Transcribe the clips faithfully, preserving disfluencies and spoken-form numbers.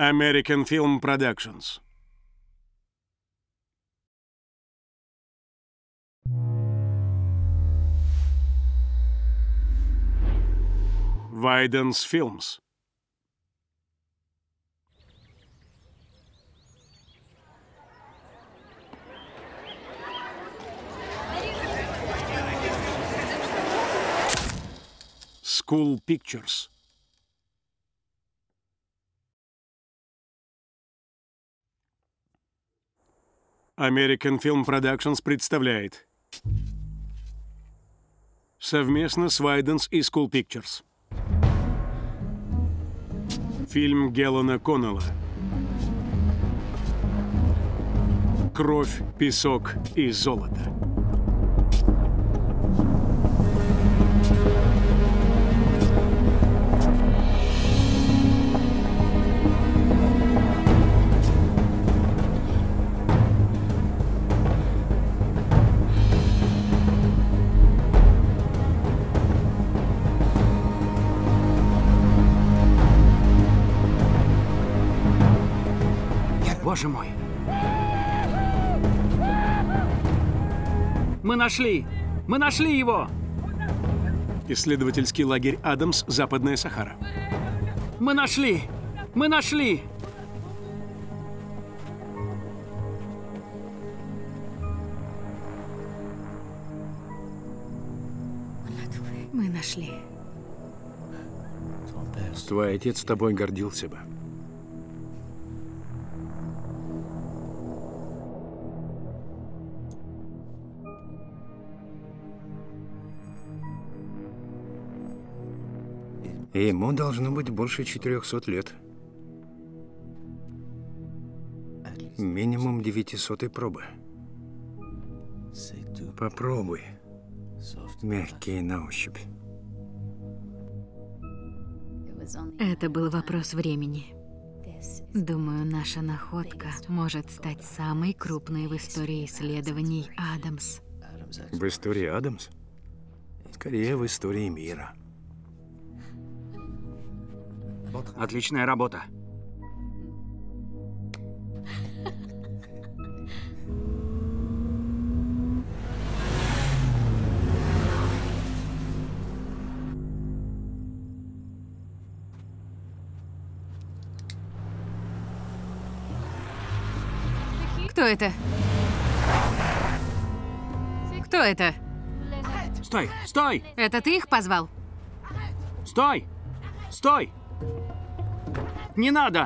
American Film Productions. Weiden's Films. School Pictures. American Film Productions представляет совместно с Weiden's и School Pictures фильм Гелана Коннелла «Кровь, песок и золото». Боже мой! Мы нашли! Мы нашли его! Исследовательский лагерь Адамс, Западная Сахара. Мы нашли! Мы нашли! Мы нашли. Твой отец тобой гордился бы. Ему должно быть больше четырёхсот лет. Минимум девятисотой пробы. Попробуй. Мягкие на ощупь. Это был вопрос времени. Думаю, наша находка может стать самой крупной в истории исследований Адамс. В истории Адамс? Скорее, в истории мира. Отличная работа. Кто это? Кто это? Стой! Стой! Это ты их позвал? Стой! Стой! Не надо!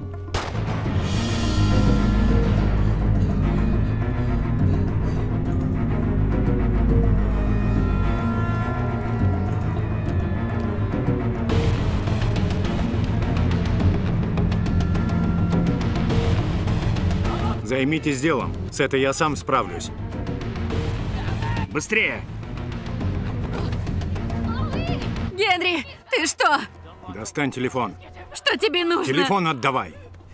Займитесь делом. С этой я сам справлюсь. Быстрее! Генри, ты что? Достань телефон. Что тебе нужно? Телефон отдавай.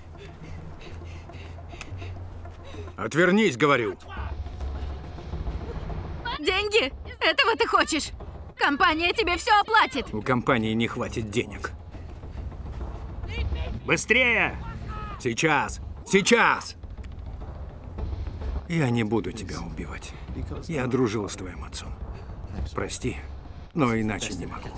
Отвернись, говорю. Деньги? Этого ты хочешь? Компания тебе все оплатит. У компании не хватит денег. Быстрее! Сейчас! Сейчас! Я не буду тебя убивать. Я дружил с твоим отцом. Прости, но иначе не могу.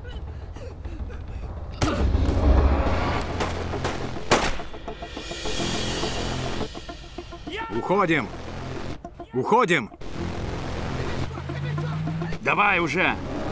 Уходим! Уходим! Давай уже!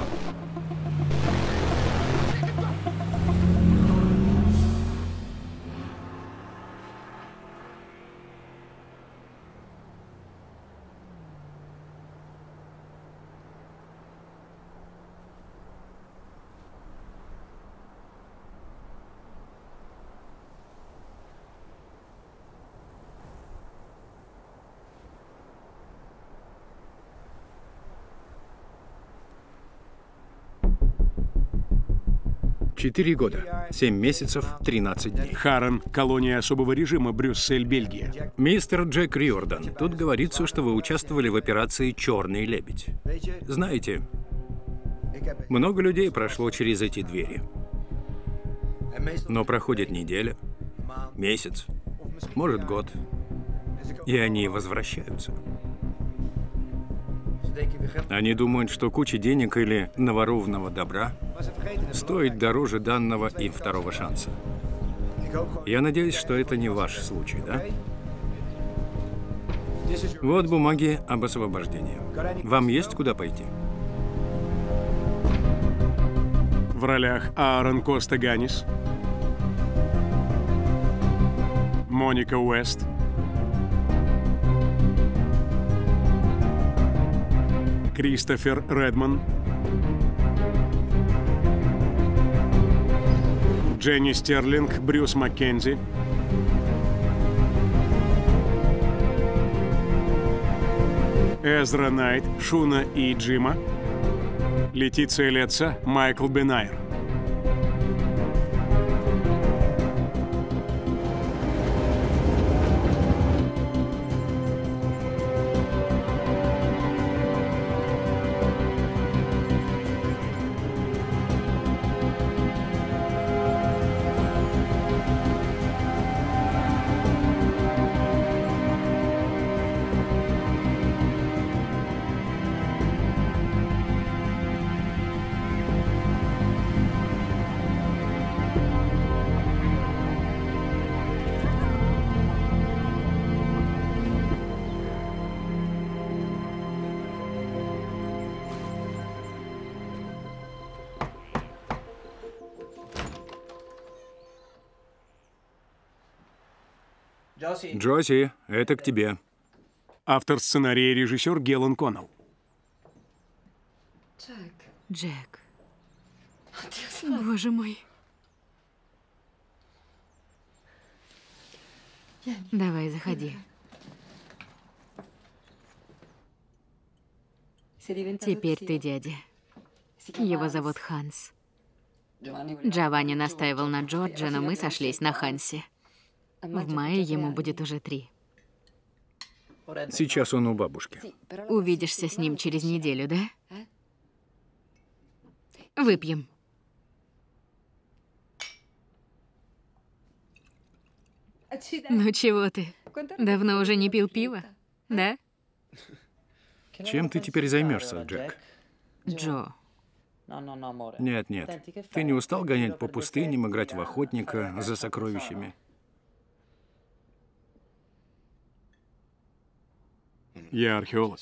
Четыре года, семь месяцев, тринадцать дней. Харрен, колония особого режима, Брюссель, Бельгия. Мистер Джек Риордан, тут говорится, что вы участвовали в операции «Черный лебедь». Знаете, много людей прошло через эти двери. Но проходит неделя, месяц, может, год. И они возвращаются. Они думают, что куча денег или наворованного добра стоит дороже данного им второго шанса. Я надеюсь, что это не ваш случай, да? Вот бумаги об освобождении. Вам есть куда пойти? В ролях Аарон Коста-Ганнис, Моника Уэст, Кристофер Редман, Дженни Стерлинг, Брюс Маккензи, Эзра Найт, Шуна и Джима, Летиция Летца, Майкл Бенайр. Джоси, это к тебе. Автор сценария и режиссер Гелен Коннелл. Джек. Боже мой. Давай, заходи. Теперь ты дядя. Его зовут Ханс. Джованни настаивал на Джорджа, но мы сошлись на Хансе. В мае ему будет уже три. Сейчас он у бабушки. Увидишься с ним через неделю, да? Выпьем. Ну чего ты? Давно уже не пил пиво, да? Чем ты теперь займешься, Джек? Джо. Нет, нет. Ты не устал гонять по пустыням, играть в охотника за сокровищами? Я археолог.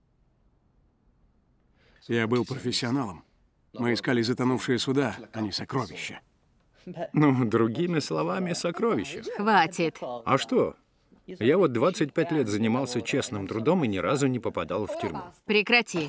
Я был профессионалом. Мы искали затонувшие суда, а не сокровища. Ну, другими словами, сокровища. Хватит. А что? Я вот двадцать пять лет занимался честным трудом и ни разу не попадал в тюрьму. Прекрати.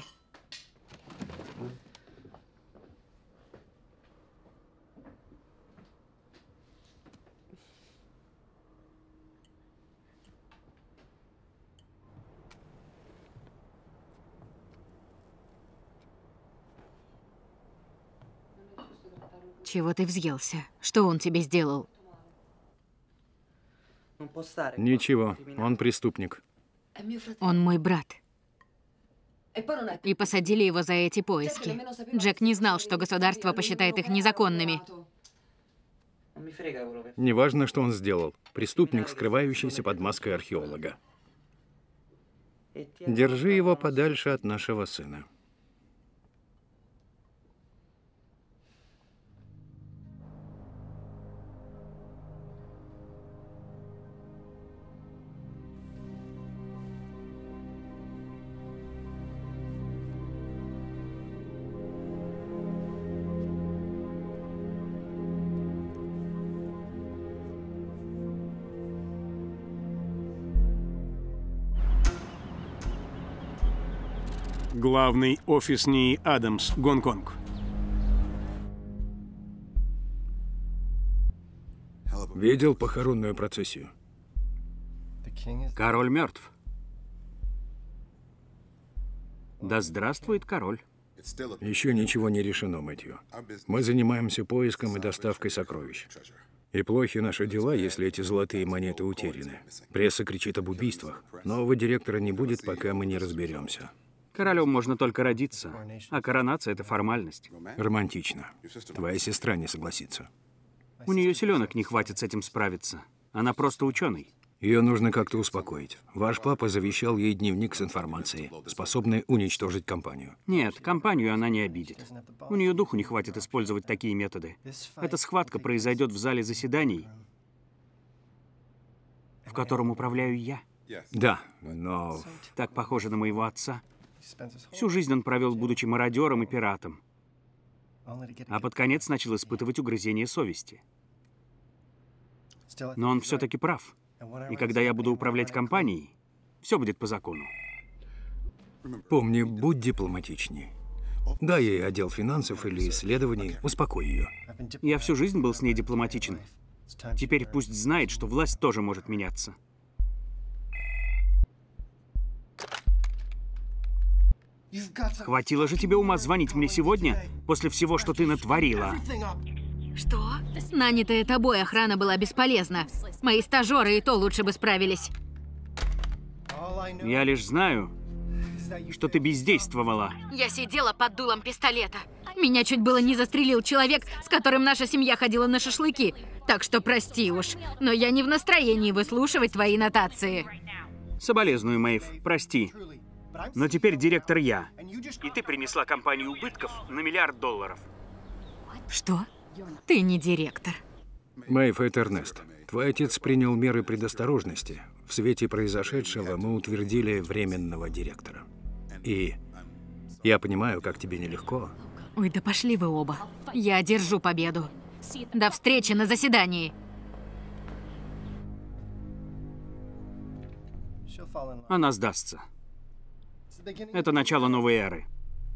Чего ты взъелся? Что он тебе сделал? Ничего, он преступник. Он мой брат. И посадили его за эти поиски. Джек не знал, что государство посчитает их незаконными. Неважно, что он сделал. Преступник, скрывающийся под маской археолога. Держи его подальше от нашего сына. Главный офис НИИ Адамс, Гонконг. Видел похоронную процессию? Король мертв. Да здравствует король. Еще ничего не решено, Мэтью. Мы занимаемся поиском и доставкой сокровищ. И плохи наши дела, если эти золотые монеты утеряны. Пресса кричит об убийствах. Нового директора не будет, пока мы не разберемся. Королем можно только родиться, а коронация — это формальность. Романтично. Твоя сестра не согласится. У нее силенок не хватит с этим справиться. Она просто ученый. Ее нужно как-то успокоить. Ваш папа завещал ей дневник с информацией, способной уничтожить компанию. Нет, компанию она не обидит. У нее духу не хватит использовать такие методы. Эта схватка произойдет в зале заседаний, в котором управляю я. Да, но... Так похоже на моего отца. Всю жизнь он провел, будучи мародером и пиратом. А под конец начал испытывать угрызение совести. Но он все-таки прав. И когда я буду управлять компанией, все будет по закону. Помни, будь дипломатичней. Дай ей отдел финансов или исследований, успокой ее. Я всю жизнь был с ней дипломатичен. Теперь пусть знает, что власть тоже может меняться. Хватило же тебе ума звонить мне сегодня, после всего, что ты натворила. Что? Нанятая тобой охрана была бесполезна. Мои стажеры и то лучше бы справились. Я лишь знаю, что ты бездействовала. Я сидела под дулом пистолета. Меня чуть было не застрелил человек, с которым наша семья ходила на шашлыки. Так что прости уж, но я не в настроении выслушивать твои нотации. Соболезную, Мэйв, прости. Но теперь директор я. И ты принесла компанию убытков на миллиард долларов. Что? Ты не директор. Мэйв, это Эрнест. Твой отец принял меры предосторожности. В свете произошедшего мы утвердили временного директора. И я понимаю, как тебе нелегко. Ой, да пошли вы оба. Я одержу победу. До встречи на заседании. Она сдастся. Это начало новой эры.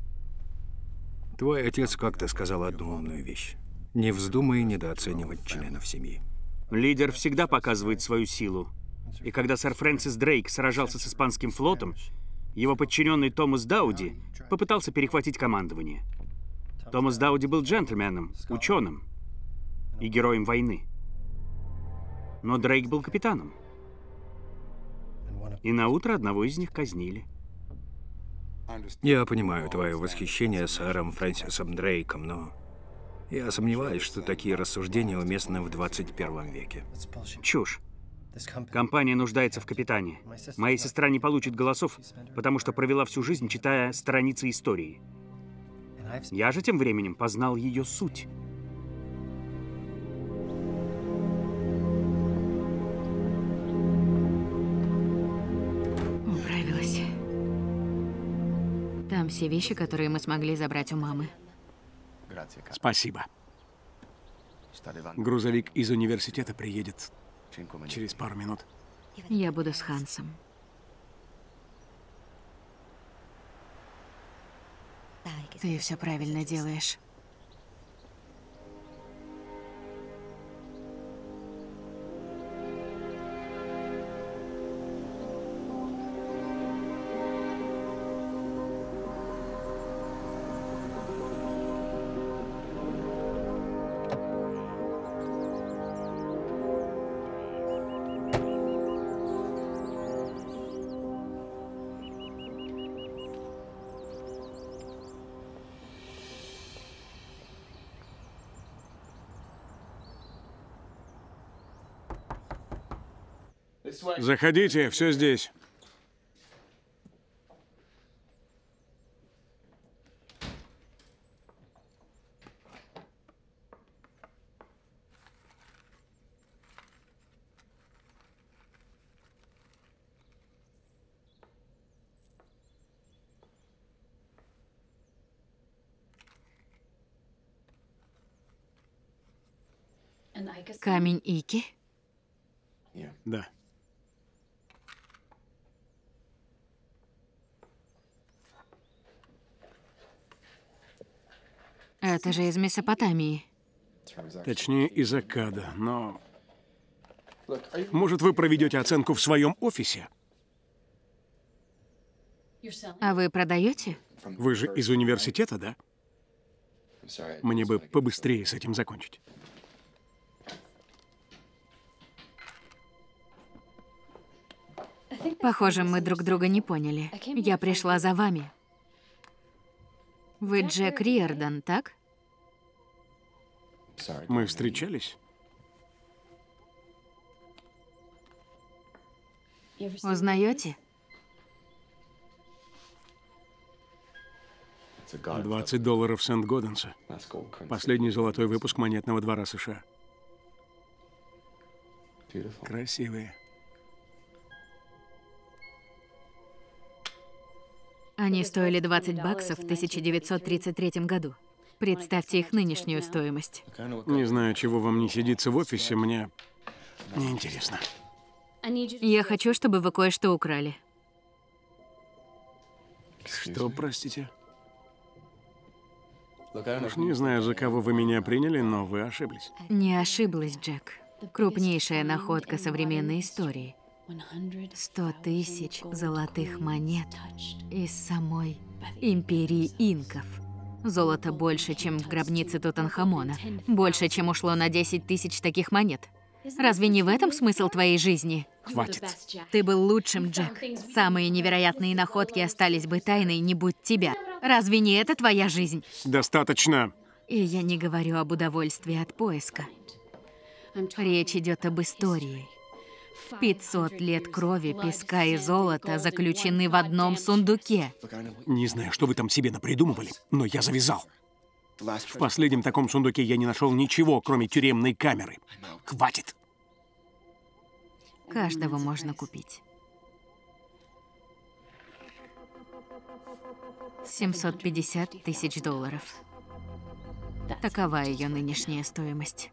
Твой отец как-то сказал одну умную вещь. Не вздумай недооценивать членов семьи. Лидер всегда показывает свою силу. И когда сэр Фрэнсис Дрейк сражался с испанским флотом, его подчиненный Томас Дауди попытался перехватить командование. Томас Дауди был джентльменом, ученым и героем войны. Но Дрейк был капитаном. И на утро одного из них казнили. Я понимаю твое восхищение сэром Фрэнсисом Дрейком, но я сомневаюсь, что такие рассуждения уместны в двадцать первом веке. Чушь. Компания нуждается в капитане. Моя сестра не получит голосов, потому что провела всю жизнь, читая страницы истории. Я же тем временем познал ее суть. Управилась. Там все вещи, которые мы смогли забрать у мамы. Спасибо. Грузовик из университета приедет через пару минут. Я буду с Хансом. Ты все правильно делаешь. Заходите, все здесь. Камень Ики? Да. Это же из Месопотамии. Точнее, из Аккада, но... Может, вы проведете оценку в своем офисе? А вы продаете? Вы же из университета, да? Мне бы побыстрее с этим закончить. Похоже, мы друг друга не поняли. Я пришла за вами. Вы Джек Риордан, так? Мы встречались? Узнаете? двадцать долларов Сент-Годенса. Последний золотой выпуск монетного двора США. Красивые. Они стоили двадцать баксов в тысяча девятьсот тридцать третьем году. Представьте их нынешнюю стоимость. Не знаю, чего вам не сидится в офисе, мне неинтересно. Я хочу, чтобы вы кое-что украли. Что, простите? Уж не знаю, за кого вы меня приняли, но вы ошиблись. Не ошиблась, Джек. Крупнейшая находка современной истории. Сто тысяч золотых монет из самой империи инков. Золото больше, чем в гробнице Тутанхамона. Больше, чем ушло на десять тысяч таких монет. Разве не в этом смысл твоей жизни? Хватит. Ты был лучшим, Джек. Самые невероятные находки остались бы тайной, не будь тебя. Разве не это твоя жизнь? Достаточно. И я не говорю об удовольствии от поиска. Речь идет об истории. пятьсот лет крови, песка и золота заключены в одном сундуке. Не знаю, что вы там себе напридумывали, но я завязал. В последнем таком сундуке я не нашел ничего, кроме тюремной камеры. Хватит. Каждого можно купить. семьсот пятьдесят тысяч долларов. Такова ее нынешняя стоимость.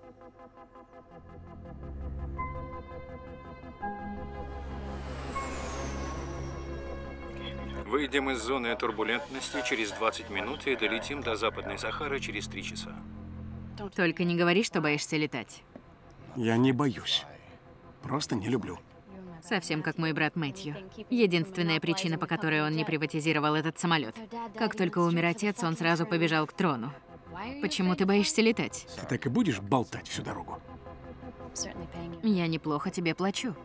Выйдем из зоны турбулентности через двадцать минут и долетим до Западной Сахары через три часа. Только не говори, что боишься летать. Я не боюсь. Просто не люблю. Совсем как мой брат Мэтью. Единственная причина, по которой он не приватизировал этот самолет. Как только умер отец, он сразу побежал к трону. Почему ты боишься летать? Ты так и будешь болтать всю дорогу? Я неплохо тебе плачу.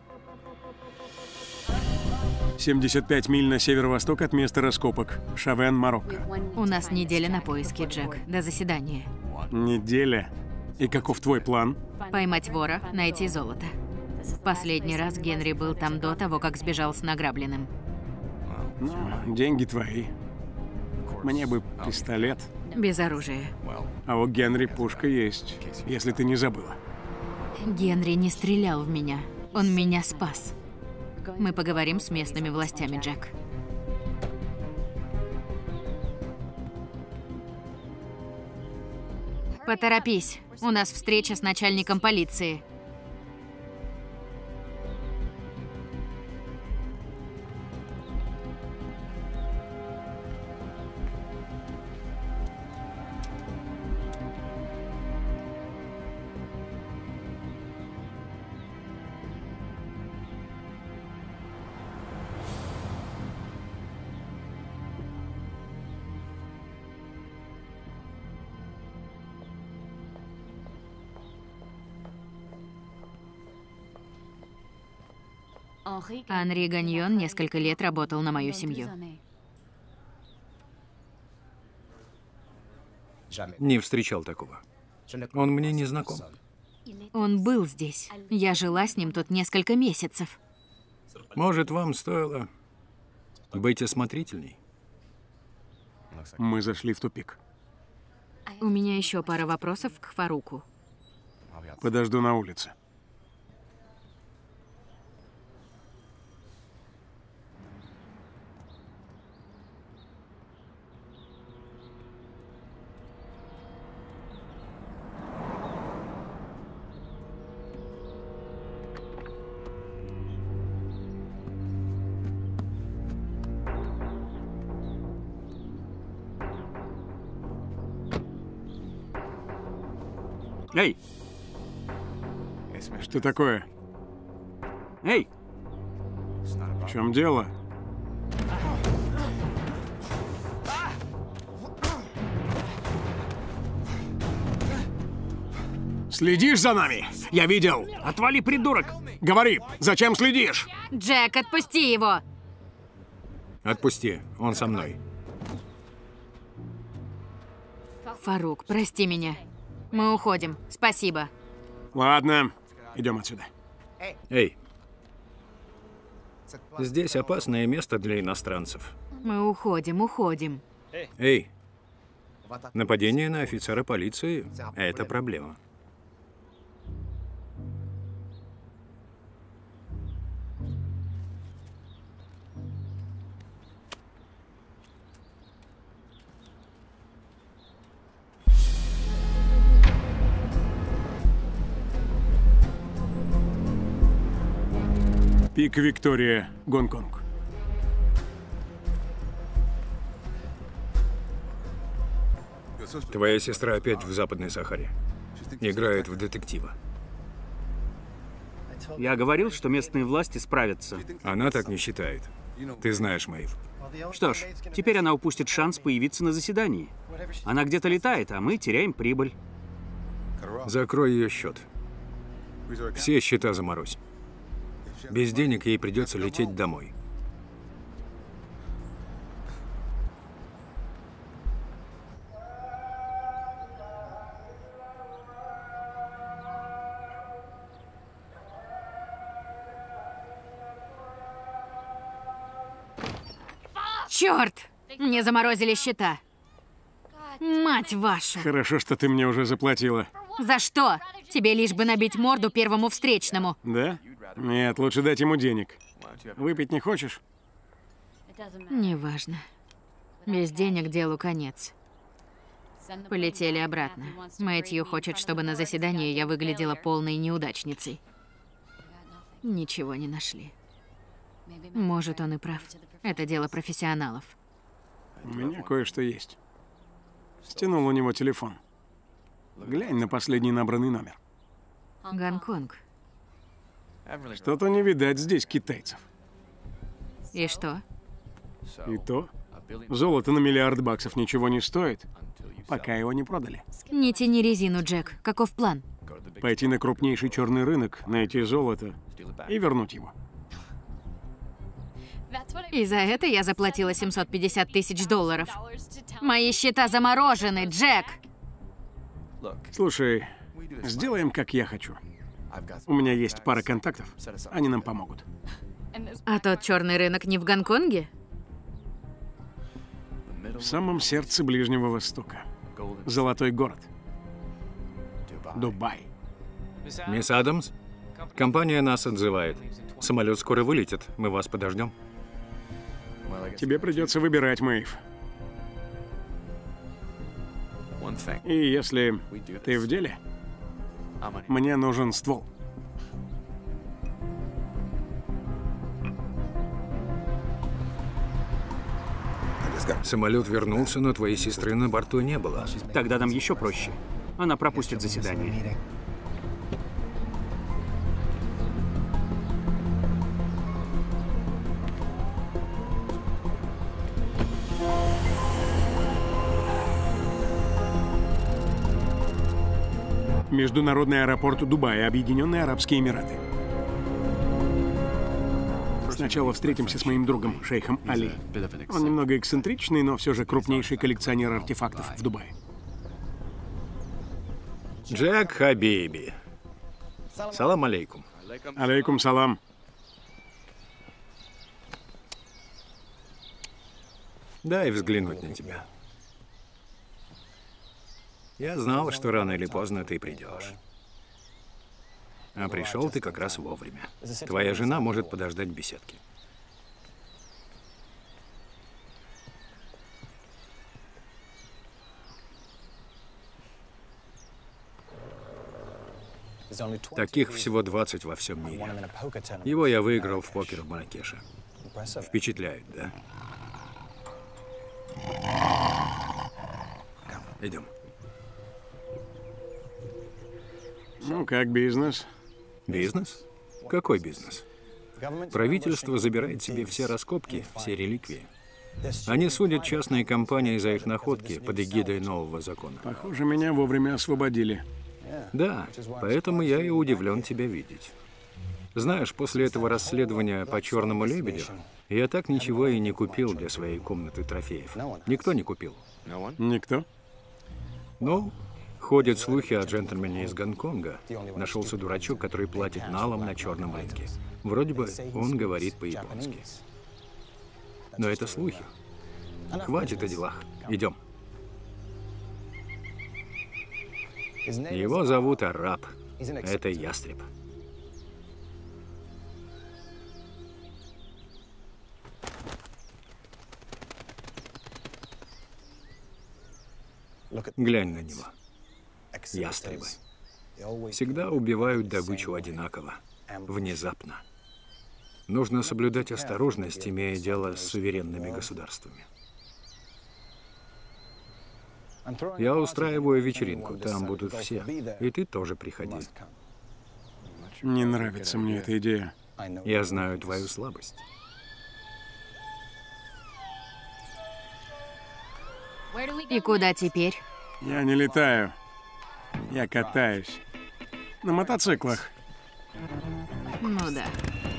семьдесят пять миль на северо-восток от места раскопок. Шавен, Марокко. У нас неделя на поиски, Джек. До заседания. Неделя? И каков твой план? Поймать вора, найти золото. Последний раз Генри был там до того, как сбежал с награбленным. Ну, деньги твои. Мне бы пистолет. Без оружия. А у Генри пушка есть, если ты не забыла. Генри не стрелял в меня. Он меня спас. Мы поговорим с местными властями, Джек. Поторопись. У нас встреча с начальником полиции. Анри Ганьон несколько лет работал на мою семью. Не встречал такого. Он мне не знаком. Он был здесь. Я жила с ним тут несколько месяцев. Может, вам стоило быть осмотрительней? Мы зашли в тупик. У меня еще пара вопросов к Фаруку. Подожду на улице. Эй! Что такое? Эй! В чем дело? Следишь за нами? Я видел. Отвали, придурок! Говори, зачем следишь? Джек, отпусти его! Отпусти, он со мной. Фарук, прости меня. Мы уходим. Спасибо. Ладно, идем отсюда. Эй, Здесь опасное место для иностранцев. Мы уходим, уходим. Эй, нападение на офицера полиции – это проблема. Пик Виктория, Гонконг. Твоя сестра опять в Западной Сахаре. Играет в детектива. Я говорил, что местные власти справятся. Она так не считает. Ты знаешь, Мэйв. Что ж, теперь она упустит шанс появиться на заседании. Она где-то летает, а мы теряем прибыль. Закрой ее счет. Все счета заморозь. Без денег ей придется лететь домой. Черт! Мне заморозили счета. Мать вашу! Хорошо, что ты мне уже заплатила. За что? Тебе лишь бы набить морду первому встречному. Да? Нет, лучше дать ему денег. Выпить не хочешь? Неважно. Без денег делу конец. Полетели обратно. Мэтью хочет, чтобы на заседании я выглядела полной неудачницей. Ничего не нашли. Может, он и прав. Это дело профессионалов. У меня кое-что есть. Стянул у него телефон. Глянь на последний набранный номер. Гонконг. Что-то не видать здесь китайцев. И что? И то, золото на миллиард баксов ничего не стоит, пока его не продали. Не тяни резину, Джек. Каков план? Пойти на крупнейший черный рынок, найти золото и вернуть его. И за это я заплатила семьсот пятьдесят тысяч долларов. Мои счета заморожены, Джек! Слушай, сделаем, как я хочу. У меня есть пара контактов, они нам помогут. А тот черный рынок не в Гонконге? В самом сердце Ближнего Востока. Золотой город. Дубай. Мисс Адамс, компания нас отзывает. Самолет скоро вылетит, мы вас подождем. Тебе придется выбирать, Мэйв. И если ты в деле, мне нужен ствол. Самолет вернулся, но твоей сестры на борту не было. Тогда нам еще проще. Она пропустит заседание. Международный аэропорт Дубая, Объединенные Арабские Эмираты. Сначала встретимся с моим другом, шейхом Али. Он немного эксцентричный, но все же крупнейший коллекционер артефактов в Дубае. Джек Хабиби. Салам алейкум. Алейкум салам. Дай взглянуть на тебя. Я знал, что рано или поздно ты придешь. А пришел ты как раз вовремя. Твоя жена может подождать в беседке. Таких всего двадцать во всем мире. Его я выиграл в покер в Марракеше. Впечатляет, да? Идем. Ну, как бизнес? Бизнес? Какой бизнес? Правительство забирает себе все раскопки, все реликвии. Они судят частные компании за их находки под эгидой нового закона. Похоже, меня вовремя освободили. Да, поэтому я и удивлен тебя видеть. Знаешь, после этого расследования по «Черному лебедю» я так ничего и не купил для своей комнаты трофеев. Никто не купил. Никто? Ну, ходят слухи о джентльмене из Гонконга. Нашелся дурачок, который платит налом на черном рынке. Вроде бы он говорит по-японски. Но это слухи. Хватит о делах. Идем. Его зовут Араб. Это ястреб. Глянь на него. Ястребы. Всегда убивают добычу одинаково, внезапно. Нужно соблюдать осторожность, имея дело с суверенными государствами. Я устраиваю вечеринку, там будут все. И ты тоже приходи. Не нравится мне эта идея. Я знаю твою слабость. И куда теперь? Я не летаю. Я катаюсь. На мотоциклах. Ну да.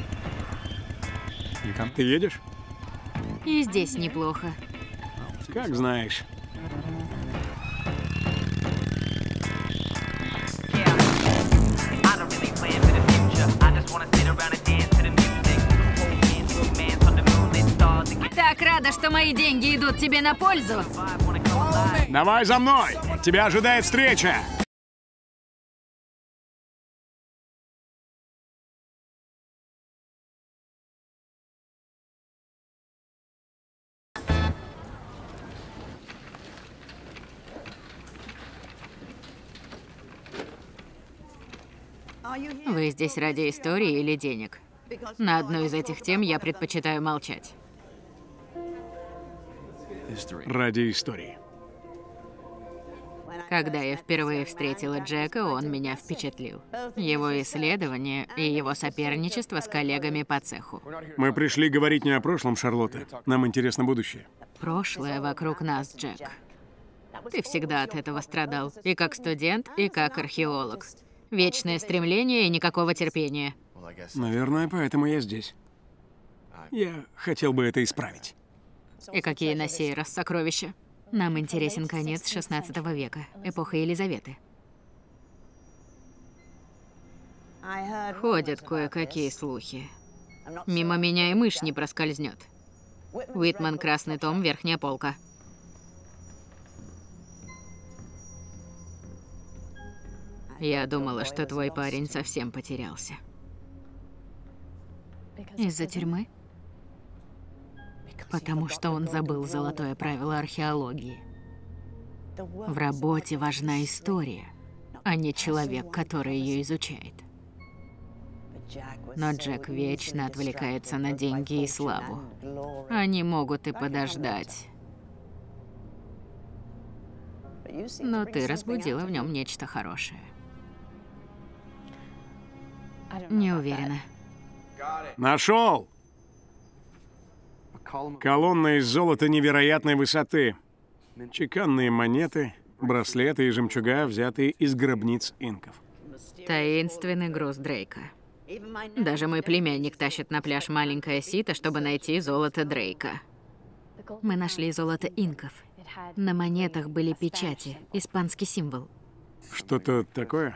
Ты едешь? И здесь неплохо. Как знаешь. Так рада, что мои деньги идут тебе на пользу. Давай за мной! Тебя ожидает встреча! Вы здесь ради истории или денег? На одну из этих тем я предпочитаю молчать. Ради истории. Когда я впервые встретила Джека, он меня впечатлил. Его исследования и его соперничество с коллегами по цеху. Мы пришли говорить не о прошлом, Шарлотта. Нам интересно будущее. Прошлое вокруг нас, Джек. Ты всегда от этого страдал. И как студент, и как археолог. Вечное стремление и никакого терпения. Наверное, поэтому я здесь. Я хотел бы это исправить. И какие на сей раз сокровища? Нам интересен конец шестнадцатого века, эпоха Елизаветы. Ходят кое-какие слухи. Мимо меня и мышь не проскользнет. Уитман, красный том, верхняя полка. Я думала, что твой парень совсем потерялся. Из-за тюрьмы? Потому что он забыл золотое правило археологии. В работе важна история, а не человек, который ее изучает. Но Джек вечно отвлекается на деньги и славу. Они могут и подождать. Но ты разбудила в нем нечто хорошее. Не уверена. Нашел! Колонна из золота невероятной высоты. Чеканные монеты, браслеты и жемчуга, взятые из гробниц инков. Таинственный груз Дрейка. Даже мой племянник тащит на пляж маленькое сито, чтобы найти золото Дрейка. Мы нашли золото инков. На монетах были печати, испанский символ. Что-то такое?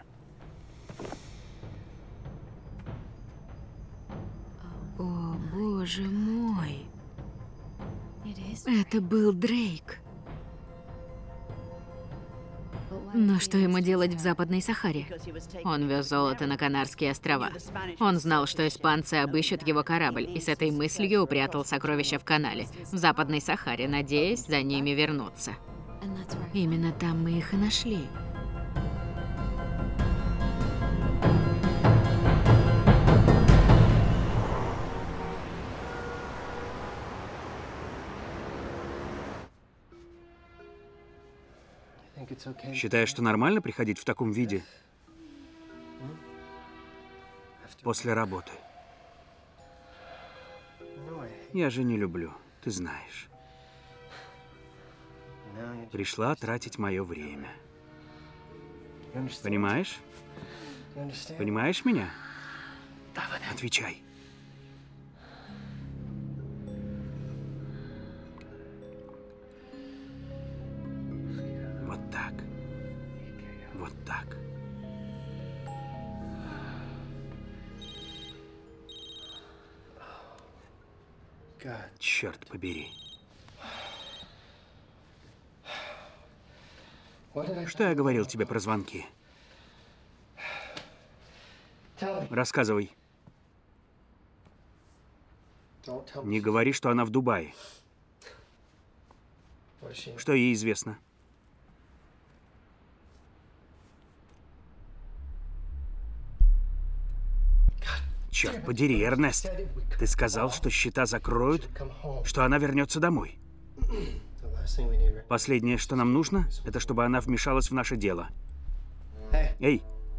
О, боже мой. Это был Дрейк. Но что ему делать в Западной Сахаре? Он вез золото на Канарские острова. Он знал, что испанцы обыщут его корабль, и с этой мыслью упрятал сокровища в канале, в Западной Сахаре, надеясь за ними вернуться. Именно там мы их и нашли. Считаешь, что нормально приходить в таком виде после работы? Я же не люблю, ты знаешь. Пришла тратить мое время. Понимаешь? Понимаешь меня? Отвечай. Вот так. Вот так. Черт побери. Что я говорил тебе про звонки? Рассказывай. Не говори, что она в Дубае. Что ей известно? Черт подери, Эрнест. Ты сказал, что счета закроют, что она вернется домой. Последнее, что нам нужно, это чтобы она вмешалась в наше дело. Эй!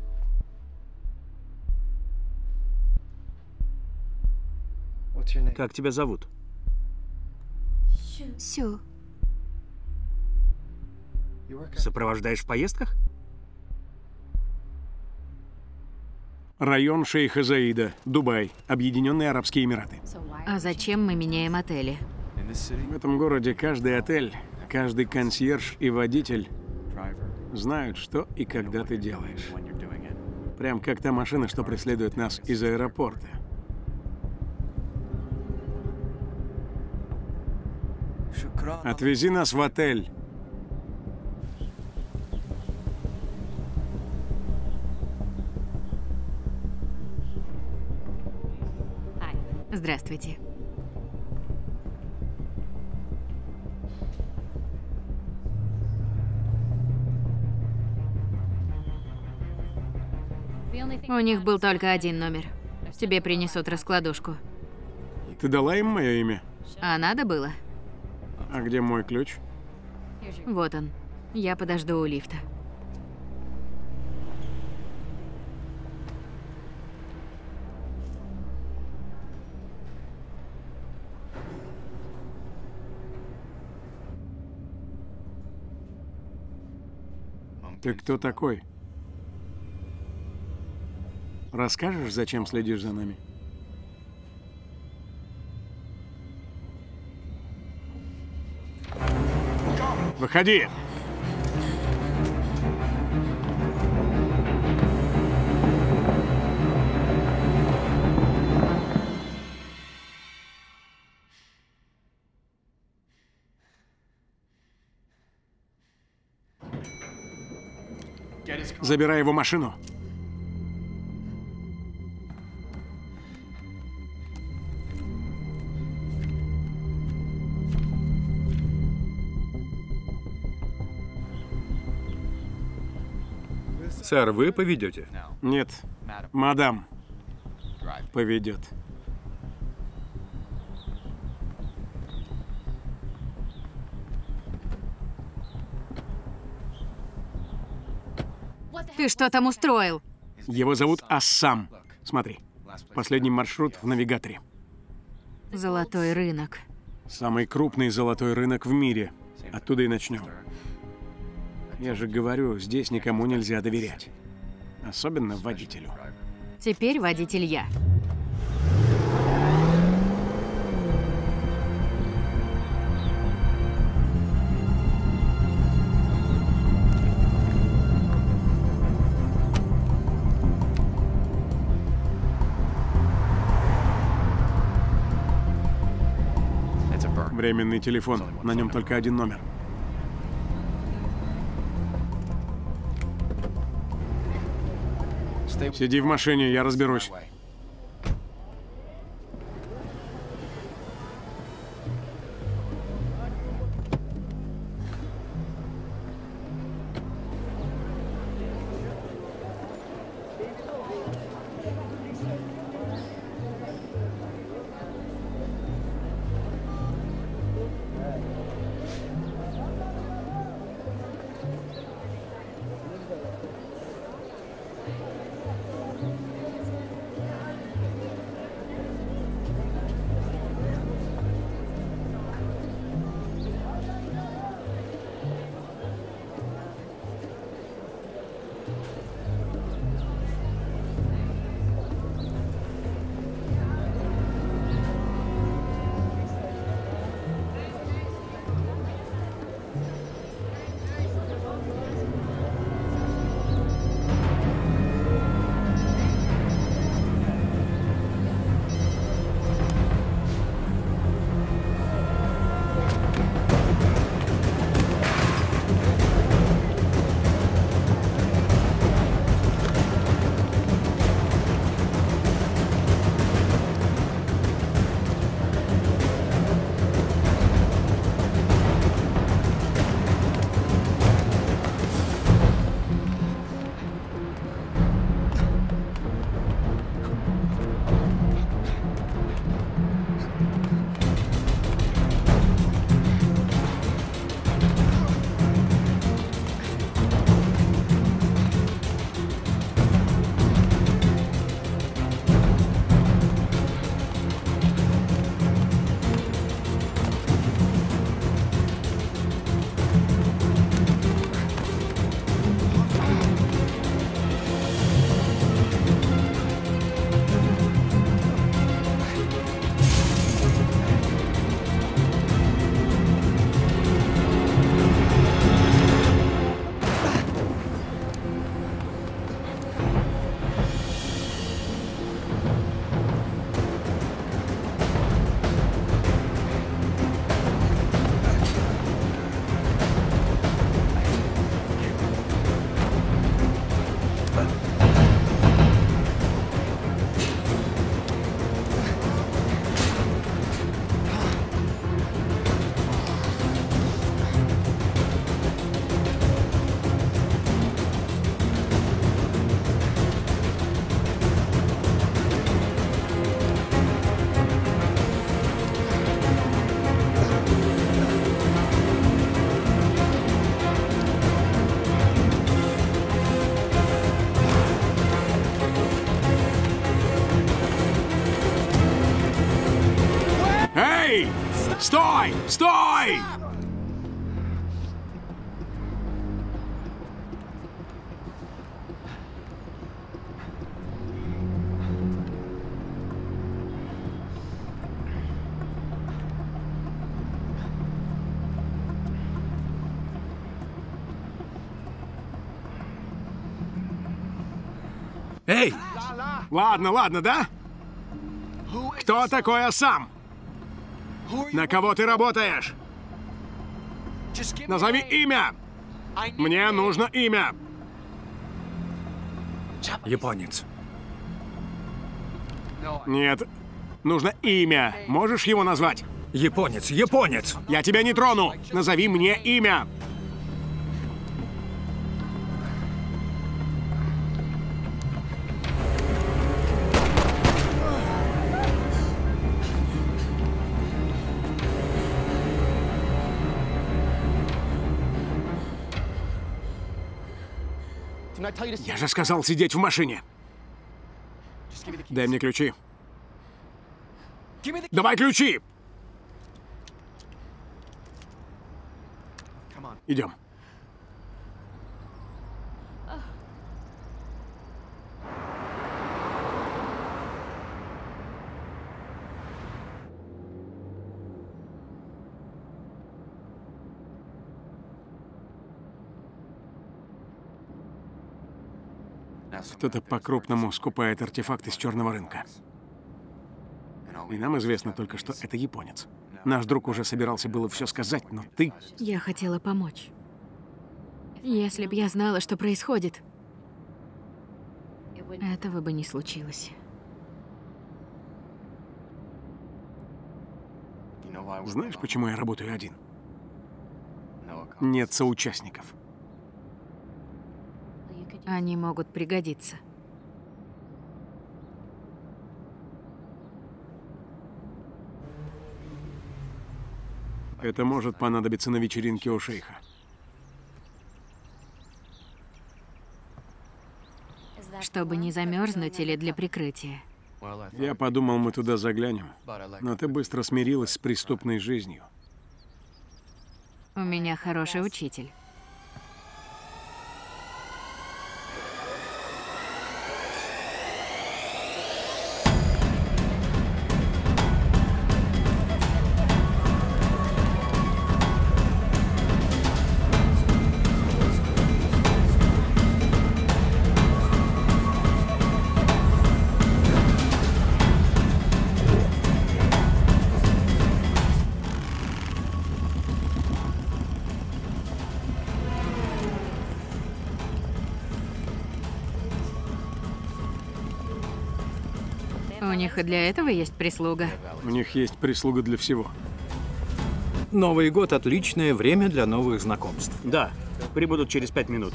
Как тебя зовут? Сю. Сопровождаешь в поездках? Район Шейха Заида, Дубай, Объединенные Арабские Эмираты. А зачем мы меняем отели? В этом городе каждый отель, каждый консьерж и водитель знают, что и когда ты делаешь. Прям как та машина, что преследует нас из аэропорта. Отвези нас в отель. Здравствуйте. У них был только один номер. Тебе принесут раскладушку. Ты дала им мое имя? А надо было? А где мой ключ? Вот он. Я подожду у лифта. Ты кто такой? Расскажешь, зачем следишь за нами? Выходи! Забирай его машину. Сэр, вы поведете? Нет, мадам поведет. Ты что там устроил? Его зовут Ассам. Смотри, последний маршрут в навигаторе. Золотой рынок. Самый крупный золотой рынок в мире. Оттуда и начнем. Я же говорю, здесь никому нельзя доверять. Особенно водителю. Теперь водитель я. Временный телефон. На нем только один номер. Сиди в машине, я разберусь. Стой! Стой! Эй! Ладно, ладно, да? Кто такой Осам? На кого ты работаешь? Назови имя! Мне нужно имя! Японец. Нет, нужно имя. Можешь его назвать? Японец, японец! Я тебя не трону! Назови мне имя! Я же сказал сидеть в машине. Дай мне ключи. Давай ключи! Идем. Кто-то по-крупному скупает артефакты с черного рынка. И нам известно только, что это японец. Наш друг уже собирался было все сказать, но ты... Я хотела помочь. Если б я знала, что происходит, этого бы не случилось. Знаешь, почему я работаю один? Нет соучастников. Они могут пригодиться. Это может понадобиться на вечеринке у шейха. Чтобы не замерзнуть или для прикрытия. Я подумал, мы туда заглянем. Но ты быстро смирилась с преступной жизнью. У меня хороший учитель. У них и для этого есть прислуга. У них есть прислуга для всего. Новый год — отличное время для новых знакомств. Да, прибудут через пять минут.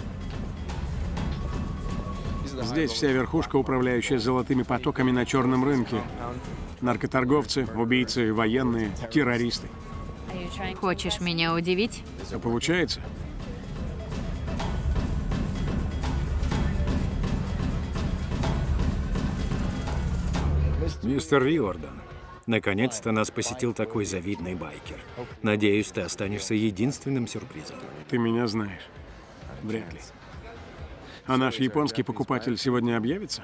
Здесь вся верхушка, управляющая золотыми потоками на черном рынке. Наркоторговцы, убийцы, военные, террористы. Хочешь меня удивить? А получается? Мистер Риордан, наконец-то нас посетил такой завидный байкер. Надеюсь, ты останешься единственным сюрпризом. Ты меня знаешь. Вряд ли. А наш японский покупатель сегодня объявится?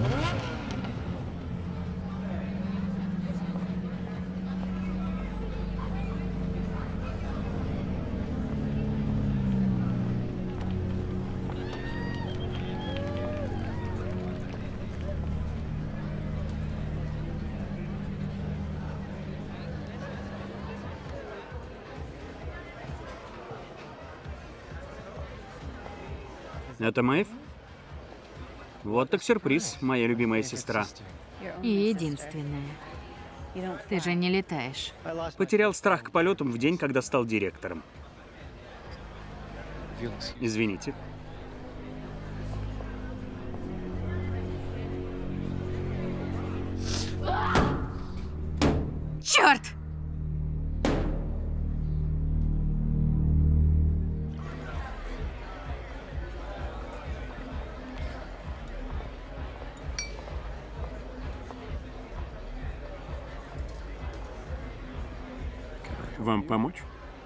Это Мэйв? Вот так сюрприз, моя любимая сестра. И единственное. Ты же не летаешь. Потерял страх к полетам в день, когда стал директором. Извините. Черт! Вам помочь?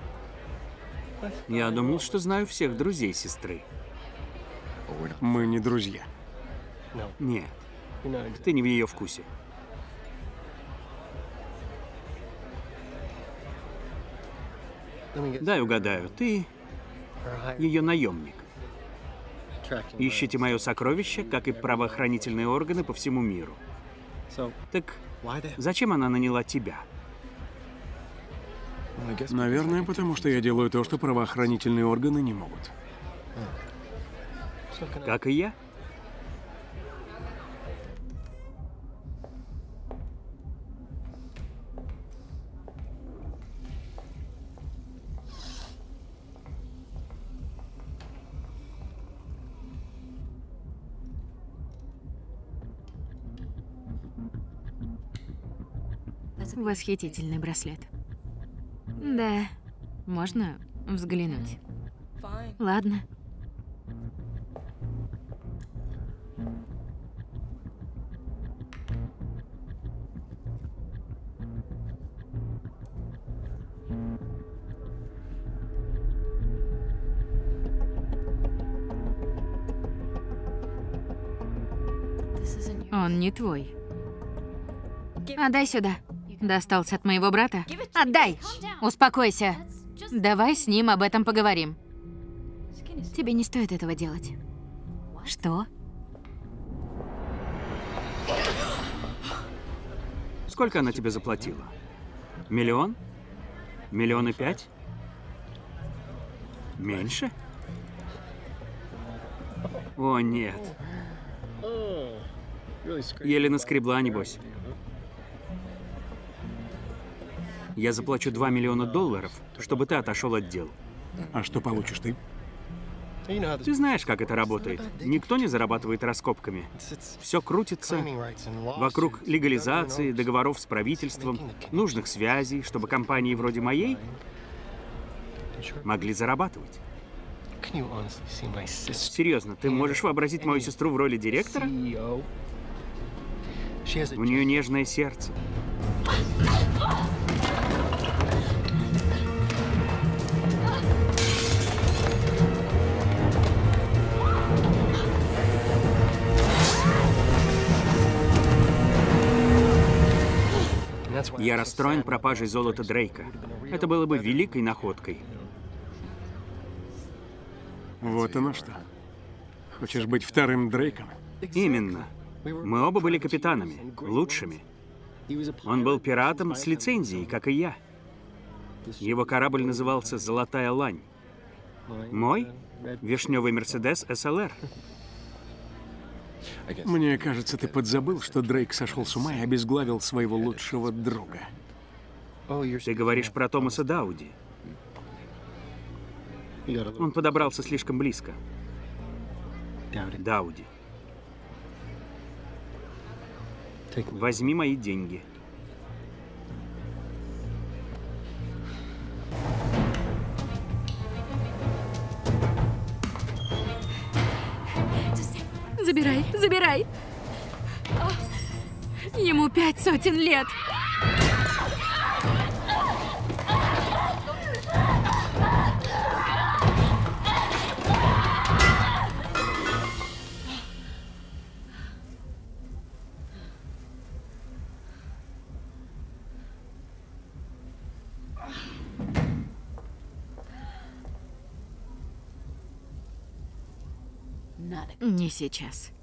Я думал, что знаю всех друзей сестры. Мы не друзья. Нет, ты не в ее вкусе. Дай угадаю, ты ее наемник. Ищите мое сокровище, как и правоохранительные органы по всему миру. Так зачем она наняла тебя? Наверное, потому что я делаю то, что правоохранительные органы не могут. Как и я? Восхитительный браслет. Да, можно взглянуть? Ладно. Он не твой. Отдай сюда. Достался от моего брата? Отдай! Успокойся. Давай с ним об этом поговорим. Тебе не стоит этого делать. Что? Сколько она тебе заплатила? Миллион? Миллион и пять? Меньше? О, нет. Еле наскребла, небось. Я заплачу два миллиона долларов, чтобы ты отошел от дел. А что получишь ты? Ты знаешь, как это работает. Никто не зарабатывает раскопками. Все крутится вокруг легализации, договоров с правительством, нужных связей, чтобы компании вроде моей могли зарабатывать. Серьезно, ты можешь вообразить мою сестру в роли директора? У нее нежное сердце. Я расстроен пропажей золота Дрейка. Это было бы великой находкой. Вот оно что. Хочешь быть вторым Дрейком? Именно. Мы оба были капитанами, лучшими. Он был пиратом с лицензией, как и я. Его корабль назывался «Золотая лань». Мой — вишневый Мерседес эс эл эр. Мне кажется, ты подзабыл, что Дрейк сошел с ума и обезглавил своего лучшего друга. Ты говоришь про Томаса Дауди. Он подобрался слишком близко. Дауди. Возьми мои деньги. Забирай, забирай. Ему пять сотен лет. Не сейчас.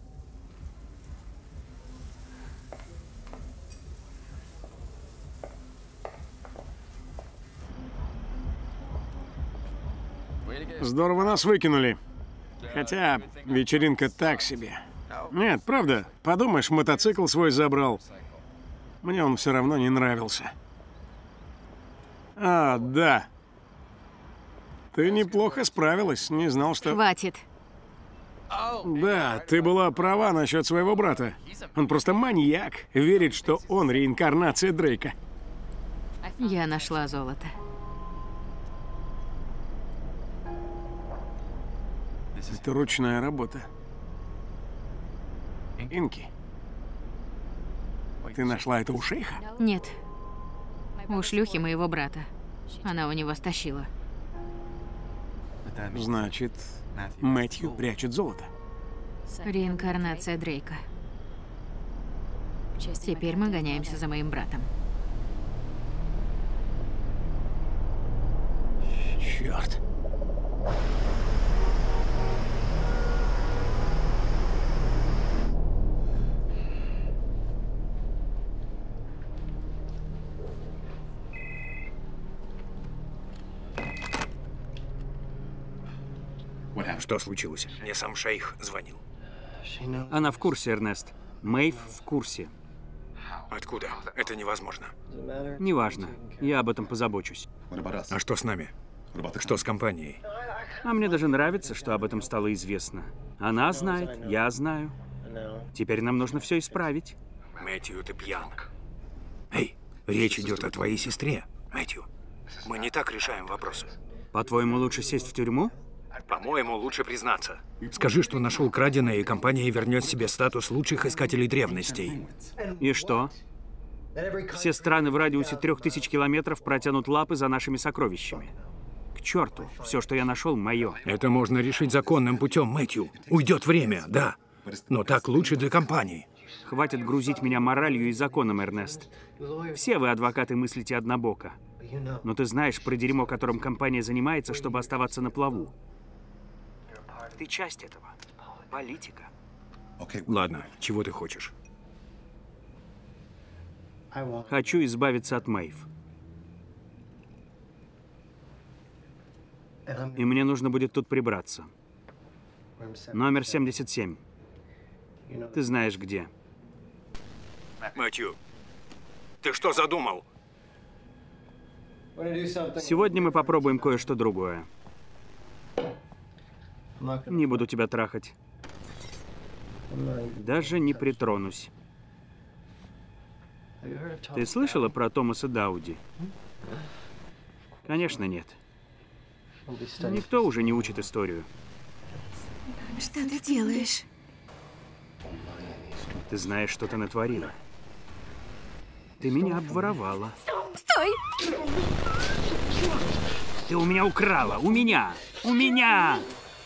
Здорово нас выкинули. Хотя вечеринка так себе. Нет, правда, подумаешь, мотоцикл свой забрал. Мне он все равно не нравился. А, да. Ты неплохо справилась, не знал, что... Хватит. Да, ты была права насчет своего брата. Он просто маньяк, верит, что он реинкарнация Дрейка. Я нашла золото. Это ручная работа. Инки, ты нашла это у шейха? Нет. У шлюхи моего брата. Она у него стащила. Значит, Мэтью прячет золото. Реинкарнация Дрейка. Теперь мы гоняемся за моим братом. Черт. Что случилось? Мне сам шейх звонил. Она в курсе, Эрнест. Мэйв в курсе. Откуда? Это невозможно. Неважно. Я об этом позабочусь. А что с нами? Что с компанией? А мне даже нравится, что об этом стало известно. Она знает, я знаю. Теперь нам нужно все исправить. Мэтью, ты пьян. Эй, речь идет о твоей сестре, Мэтью. Мы не так решаем вопросы. По-твоему, лучше сесть в тюрьму? По-моему, лучше признаться. Скажи, что нашел краденое, и компания вернет себе статус лучших искателей древностей. И что? Все страны в радиусе трех тысяч километров протянут лапы за нашими сокровищами. К черту, все, что я нашел, мое. Это можно решить законным путем, Мэтью. Уйдет время, да. Но так лучше для компании. Хватит грузить меня моралью и законом, Эрнест. Все вы, адвокаты, мыслите однобоко. Но ты знаешь про дерьмо, которым компания занимается, чтобы оставаться на плаву. Ты часть этого. Политика. Ладно, чего ты хочешь? Хочу избавиться от Мэйв. И мне нужно будет тут прибраться. Номер семьдесят семь. Ты знаешь где. Мэтью, ты что задумал? Сегодня мы попробуем кое-что другое. Не буду тебя трахать. Даже не притронусь. Ты слышала про Томаса Дауди? Конечно, нет. Никто уже не учит историю. Что ты делаешь? Ты знаешь, что ты натворила. Ты меня обворовала. Стой! Ты у меня украла! У меня! У меня!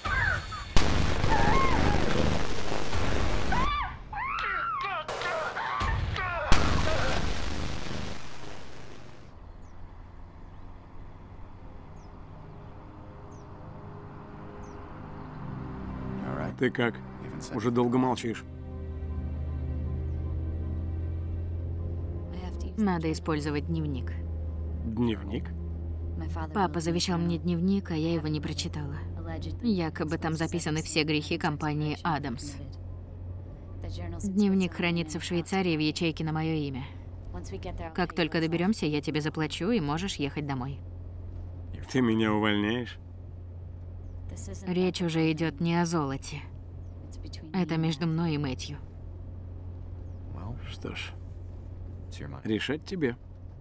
Ты как? Уже долго молчишь. Надо использовать дневник. Дневник? Папа завещал мне дневник, а я его не прочитала. Якобы там записаны все грехи компании Адамс. Дневник хранится в Швейцарии в ячейке на мое имя. Как только доберемся, я тебе заплачу, и можешь ехать домой. Ты меня увольняешь? Речь уже идет не о золоте. Это между мной и Мэтью. Что ж, решать тебе.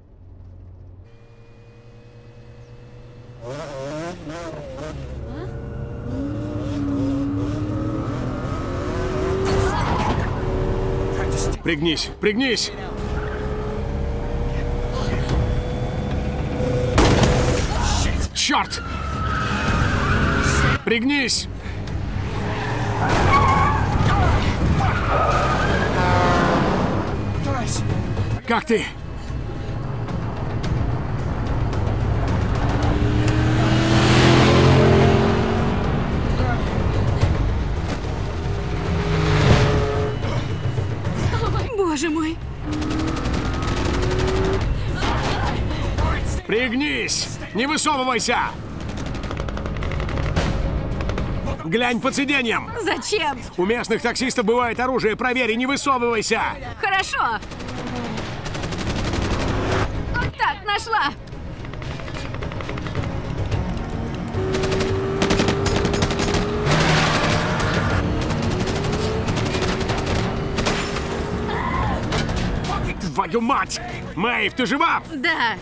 Пригнись, пригнись! Черт! Пригнись! Как ты? Боже мой! Пригнись! Не высовывайся! Глянь по цедениям! Зачем? У местных таксистов бывает оружие, проверь и не высовывайся! Хорошо! Так, нашла! Твою мать! Мэйв, ты жива? Да!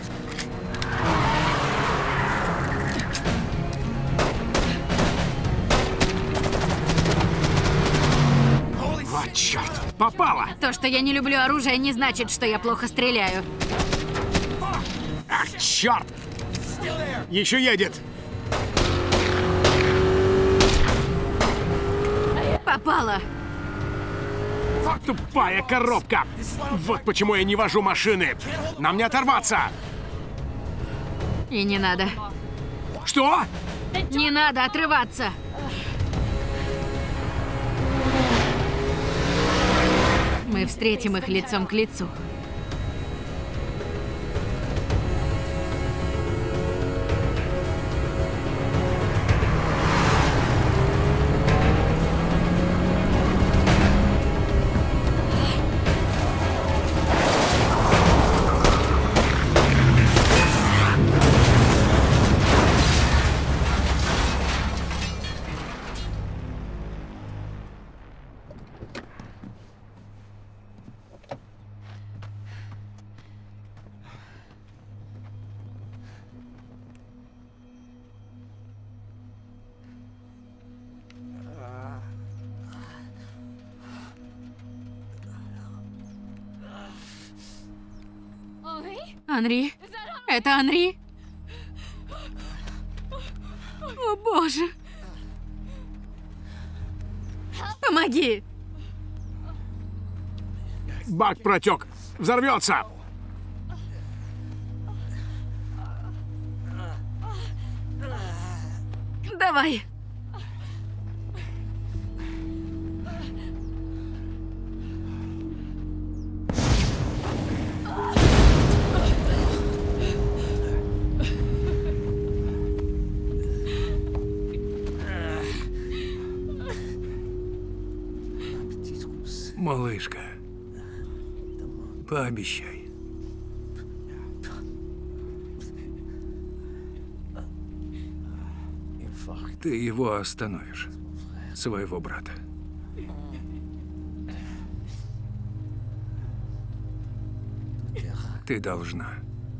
Вот черт! Попала! То, что я не люблю оружие, не значит, что я плохо стреляю. Ах, черт! Еще едет! Попала! Тупая коробка! Вот почему я не вожу машины! Нам не оторваться! И не надо. Что? Не надо отрываться! Мы встретим их лицом к лицу. Анри? Это Анри? О, боже! Помоги! Бак протек! Взорвется! Давай! Малышка, пообещай. Ты его остановишь, своего брата. Ты должна.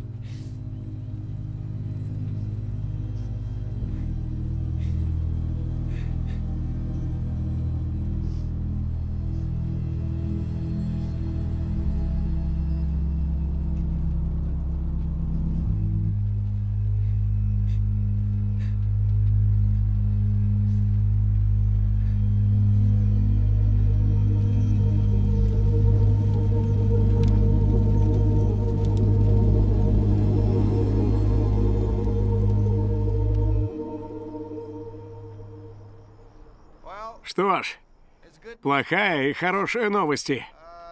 Что ж, плохая и хорошая новости.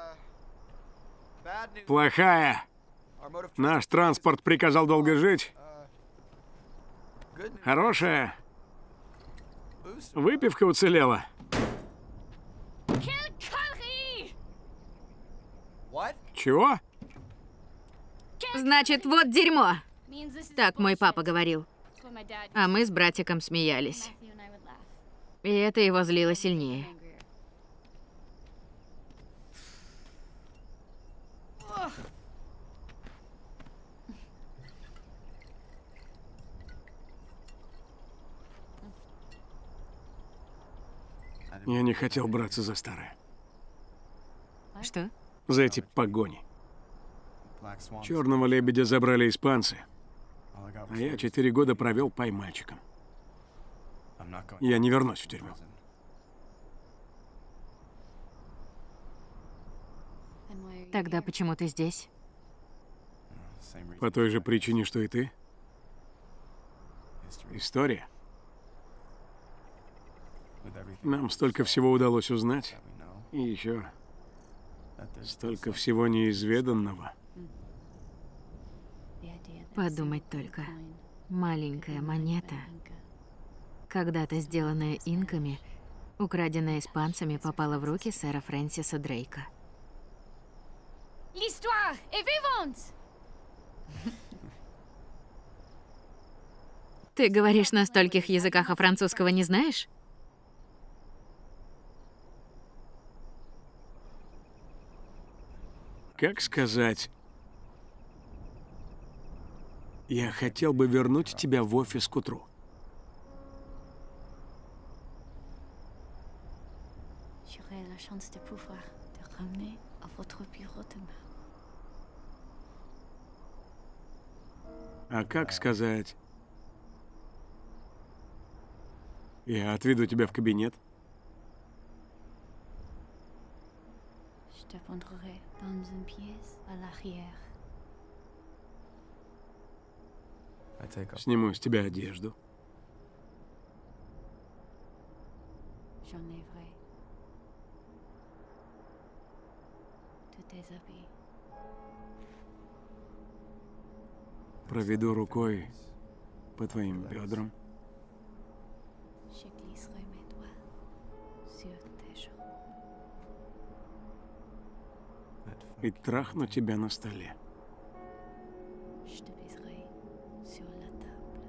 Плохая. Наш транспорт приказал долго жить. Хорошая. Выпивка уцелела. Чего? Значит, вот дерьмо. Так мой папа говорил. А мы с братиком смеялись. И это его злило сильнее. Я не хотел браться за старое. Что? За эти погони. Черного лебедя забрали испанцы. А я четыре года провел поймальчиком. Я не вернусь в тюрьму. Тогда почему ты здесь? По той же причине, что и ты. История. Нам столько всего удалось узнать. И еще столько всего неизведанного. Подумать только. Маленькая монета, когда-то сделанная инками, украденная испанцами, попала в руки сэра Фрэнсиса Дрейка. L'histoire est vivante! Ты говоришь на стольких языках, а французского не знаешь? Как сказать? Я хотел бы вернуть тебя в офис к утру. J'aurai la chance de pouvoir te ramener à votre bureau demain. А как сказать? Я отведу тебя в кабинет. Je te prendrai dans une pièce à l'arrière. Сниму с тебя одежду. J'enlèverai tous tes habits. Проведу рукой по твоим бедрам. Je glisserai mes doigts sur tes jambes. И трахну тебя на столе. Je te baiserai sur la table.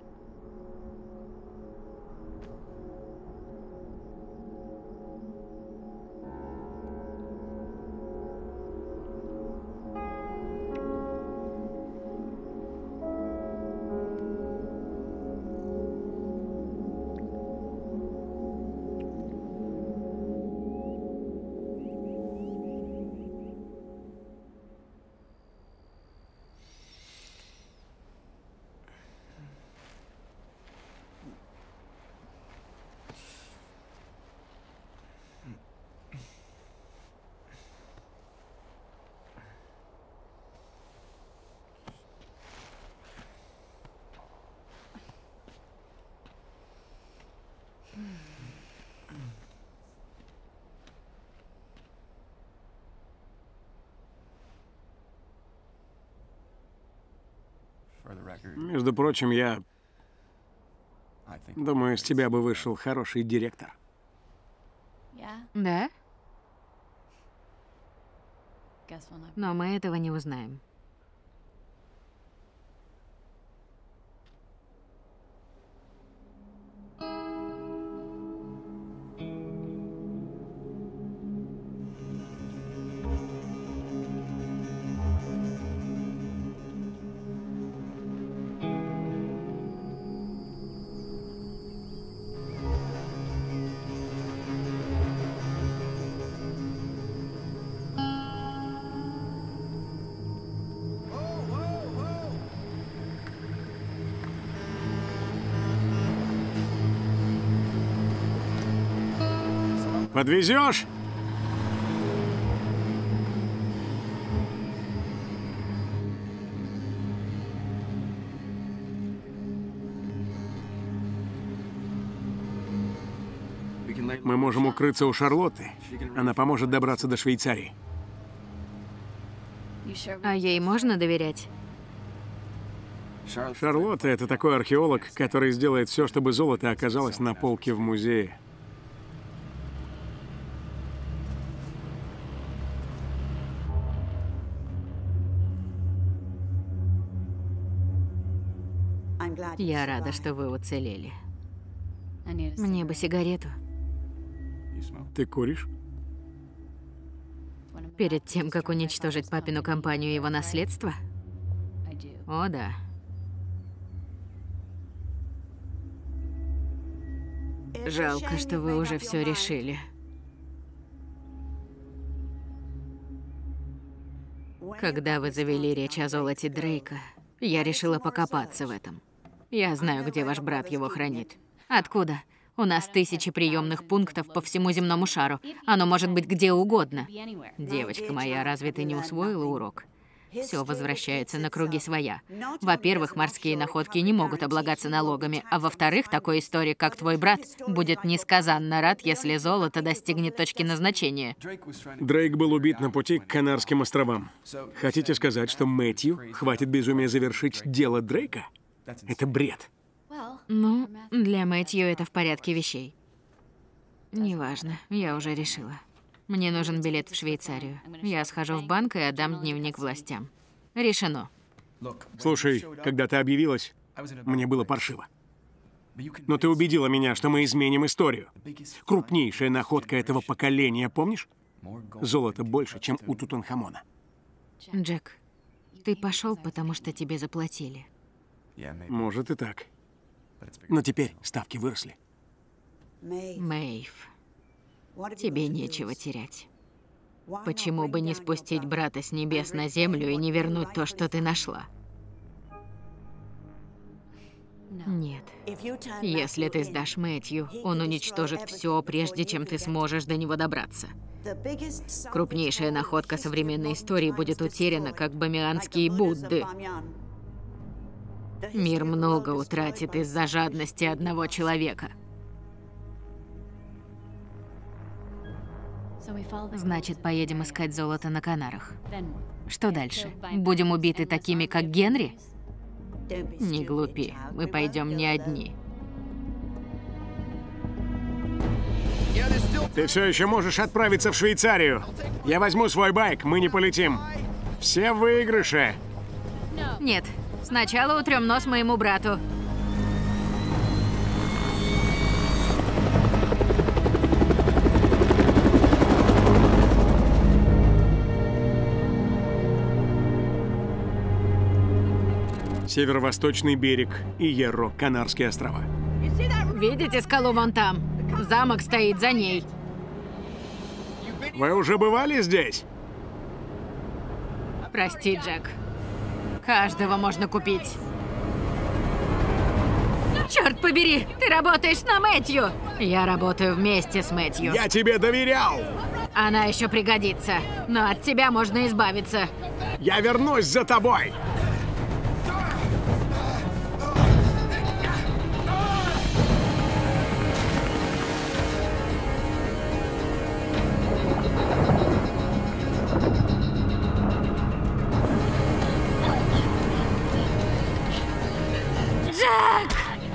Между прочим, я думаю, из тебя бы вышел хороший директор. Yeah, Да? guess when I Но мы этого не узнаем. Подвезешь? Мы можем укрыться у Шарлотты. Она поможет добраться до Швейцарии. You sure we А ей можно доверять? Шарлотта — это такой археолог, который сделает все, чтобы золото оказалось на полке в музее. Я рада, что вы уцелели. I need a Мне бы cigarette. сигарету. Ты куришь? When I'm Перед тем, как уничтожить папину компанию и его наследство? I do. О, да. Жалко, что вы уже все решили. Когда вы завели речь о золоте Дрейка, я решила покопаться в этом. Я знаю, где ваш брат его хранит. Откуда? У нас тысячи приемных пунктов по всему земному шару. Оно может быть где угодно. Be anywhere. Девочка моя, разве ты не усвоила урок? Все возвращается на круги своя. Во-первых, морские находки не могут облагаться налогами, а во-вторых, такой историк, как твой брат, будет несказанно рад, если золото достигнет точки назначения. Дрейк был убит на пути к Канарским островам. Хотите сказать, что Мэтью хватит безумия завершить дело Дрейка? Это бред. Well, Ну, для Мэтью это в порядке вещей. Неважно, я уже решила. Мне нужен билет в Швейцарию. Я схожу в банк и отдам дневник властям. Решено. Слушай, когда ты объявилась, мне было паршиво. Но ты убедила меня, что мы изменим историю. Крупнейшая находка этого поколения, помнишь? Золото больше, чем у Тутанхамона. Джек, ты пошел, потому что тебе заплатили. Может и так. Но теперь ставки выросли. Мэйв, тебе нечего терять. Почему бы не спустить брата с небес на землю и не вернуть то, что ты нашла? Нет. Если ты сдашь Мэтью, он уничтожит все, прежде чем ты сможешь до него добраться. Крупнейшая находка современной истории будет утеряна, как бамианские Будды. Мир много утратит из-за жадности одного человека. Значит, поедем искать золото на Канарах. Что дальше? Будем убиты такими, как Генри? Не глупи, мы пойдем не одни. Ты все еще можешь отправиться в Швейцарию. Я возьму свой байк, мы не полетим. Все в выигрыше. Нет, сначала утрем нос моему брату. Северо-восточный берег Иерро, Канарские острова. Видите скалу вон там? Замок стоит за ней. Вы уже бывали здесь? Прости, Джек. Каждого можно купить. Черт побери, ты работаешь на Мэтью. Я работаю вместе с Мэтью. Я тебе доверял. Она еще пригодится, но от тебя можно избавиться. Я вернусь за тобой. Джек!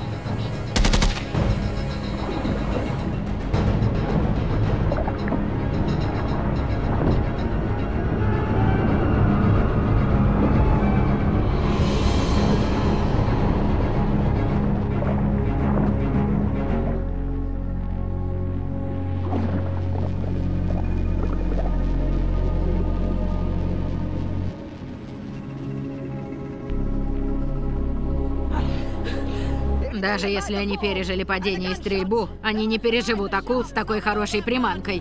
Даже если они пережили падение и стрельбу, они не переживут акул с такой хорошей приманкой.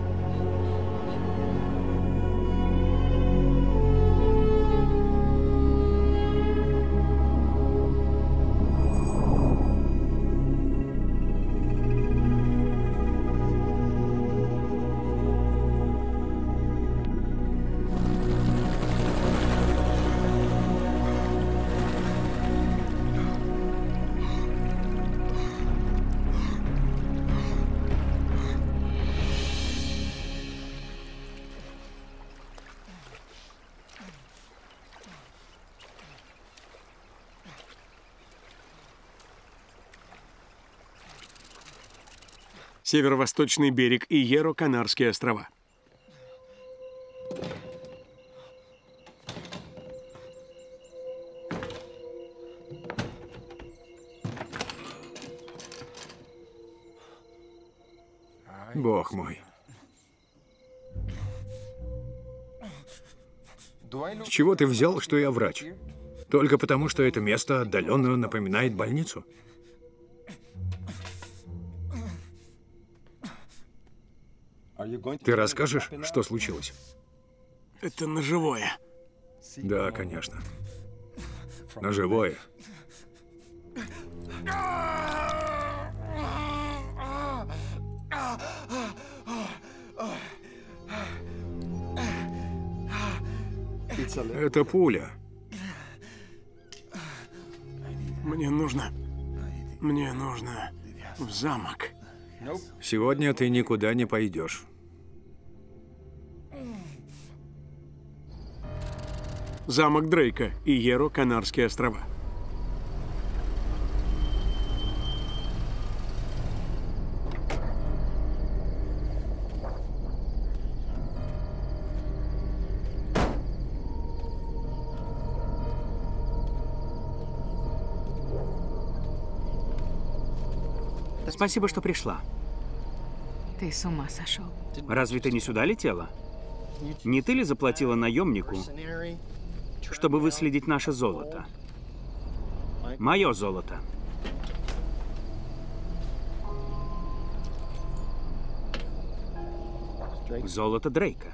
Северо-восточный берег Иерро, Канарские острова. Бог мой. С чего ты взял, что я врач? Только потому, что это место отдаленно напоминает больницу? Ты расскажешь, что случилось? Это ножевое. Да, конечно. Ножевое. Это пуля. Мне нужно... Мне нужно в замок. Сегодня ты никуда не пойдешь. Замок Дрейка, Иерро, Канарские острова. Спасибо, что пришла. Ты с ума сошел. Разве ты не сюда летела? Не ты ли заплатила наемнику, чтобы выследить наше золото? Мое золото. Золото Дрейка.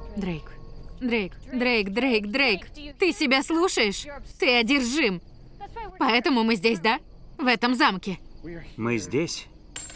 Дрейк. Дрейк, Дрейк, Дрейк, Дрейк. Ты себя слушаешь? Ты одержим. Поэтому мы здесь, да? В этом замке. Мы здесь,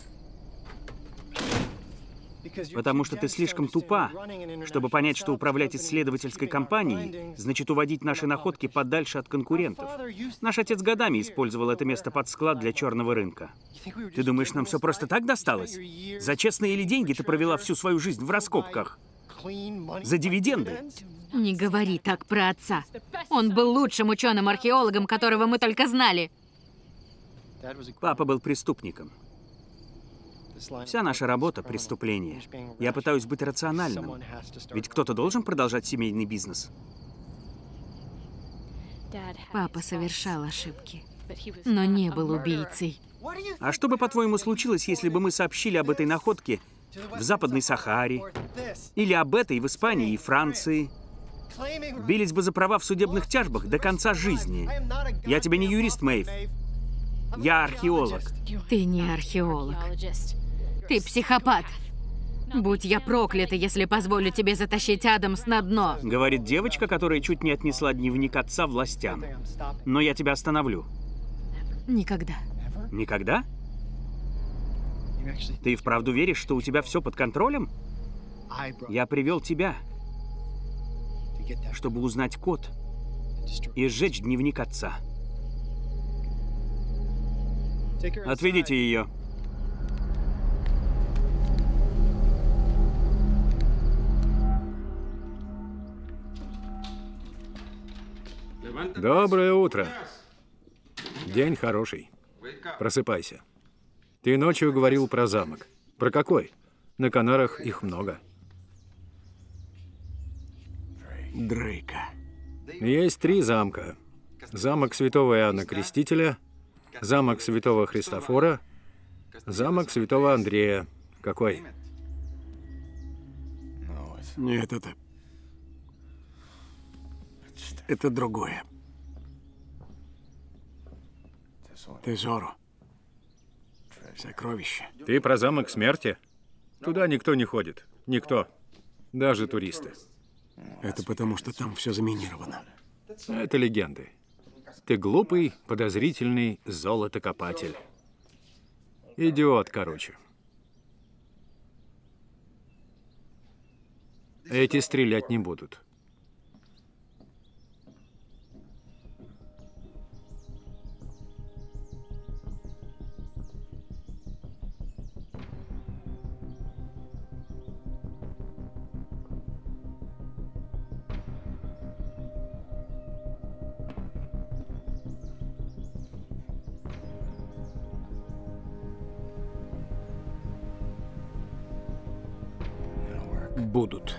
потому что ты слишком тупа, чтобы понять, что управлять исследовательской компанией значит уводить наши находки подальше от конкурентов. Наш отец годами использовал это место под склад для черного рынка. Ты думаешь, нам все просто так досталось? За честные или деньги ты провела всю свою жизнь в раскопках? За дивиденды? Не говори так про отца. Он был лучшим ученым-археологом, которого мы только знали. Папа был преступником. Вся наша работа — преступление. Я пытаюсь быть рациональным. Ведь кто-то должен продолжать семейный бизнес. Папа совершал ошибки, но не был убийцей. А что бы, по-твоему, случилось, если бы мы сообщили об этой находке в Западной Сахаре? Или об этой в Испании и Франции? Бились бы за права в судебных тяжбах до конца жизни. Я тебе не юрист, Мэйв. Я археолог. Ты не археолог. Ты психопат. Будь я проклята, если позволю тебе затащить Адамс на дно. Говорит девочка, которая чуть не отнесла дневник отца властям. Но я тебя остановлю. Никогда. Никогда? Ты вправду веришь, что у тебя все под контролем? Я привел тебя, чтобы узнать код и сжечь дневник отца. Отведите ее. Доброе утро. День хороший. Просыпайся. Ты ночью говорил про замок. Про какой? На Канарах их много. Дрейка. Есть три замка. Замок Святого Иоанна Крестителя, замок Святого Христофора, замок Святого Андрея. Какой? Нет, это... Это другое. Тезоро. Сокровище. Ты про замок смерти? Туда никто не ходит. Никто. Даже туристы. Это потому, что там все заминировано. Это легенды. Ты глупый, подозрительный золотокопатель. Идиот, короче. Эти стрелять не будут. Будут.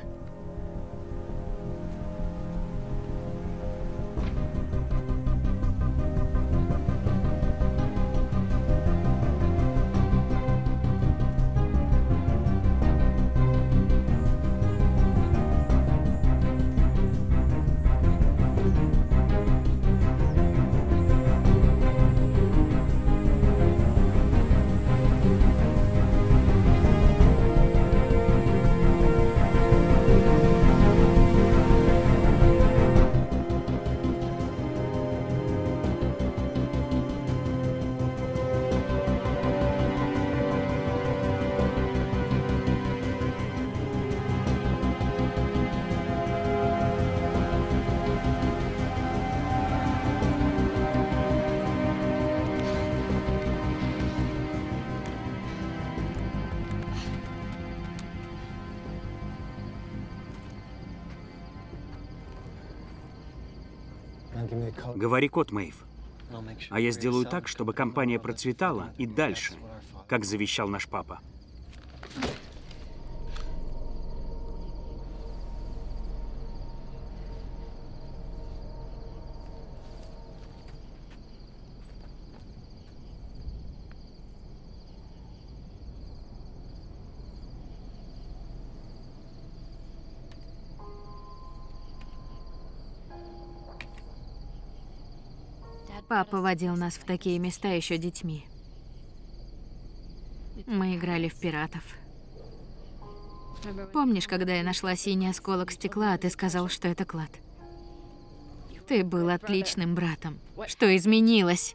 Говори код, Мэйв. А я сделаю так, чтобы компания процветала и дальше, как завещал наш папа. Папа водил нас в такие места еще детьми. Мы играли в пиратов. Помнишь, когда я нашла синий осколок стекла, а ты сказал, что это клад? Ты был отличным братом. Что изменилось?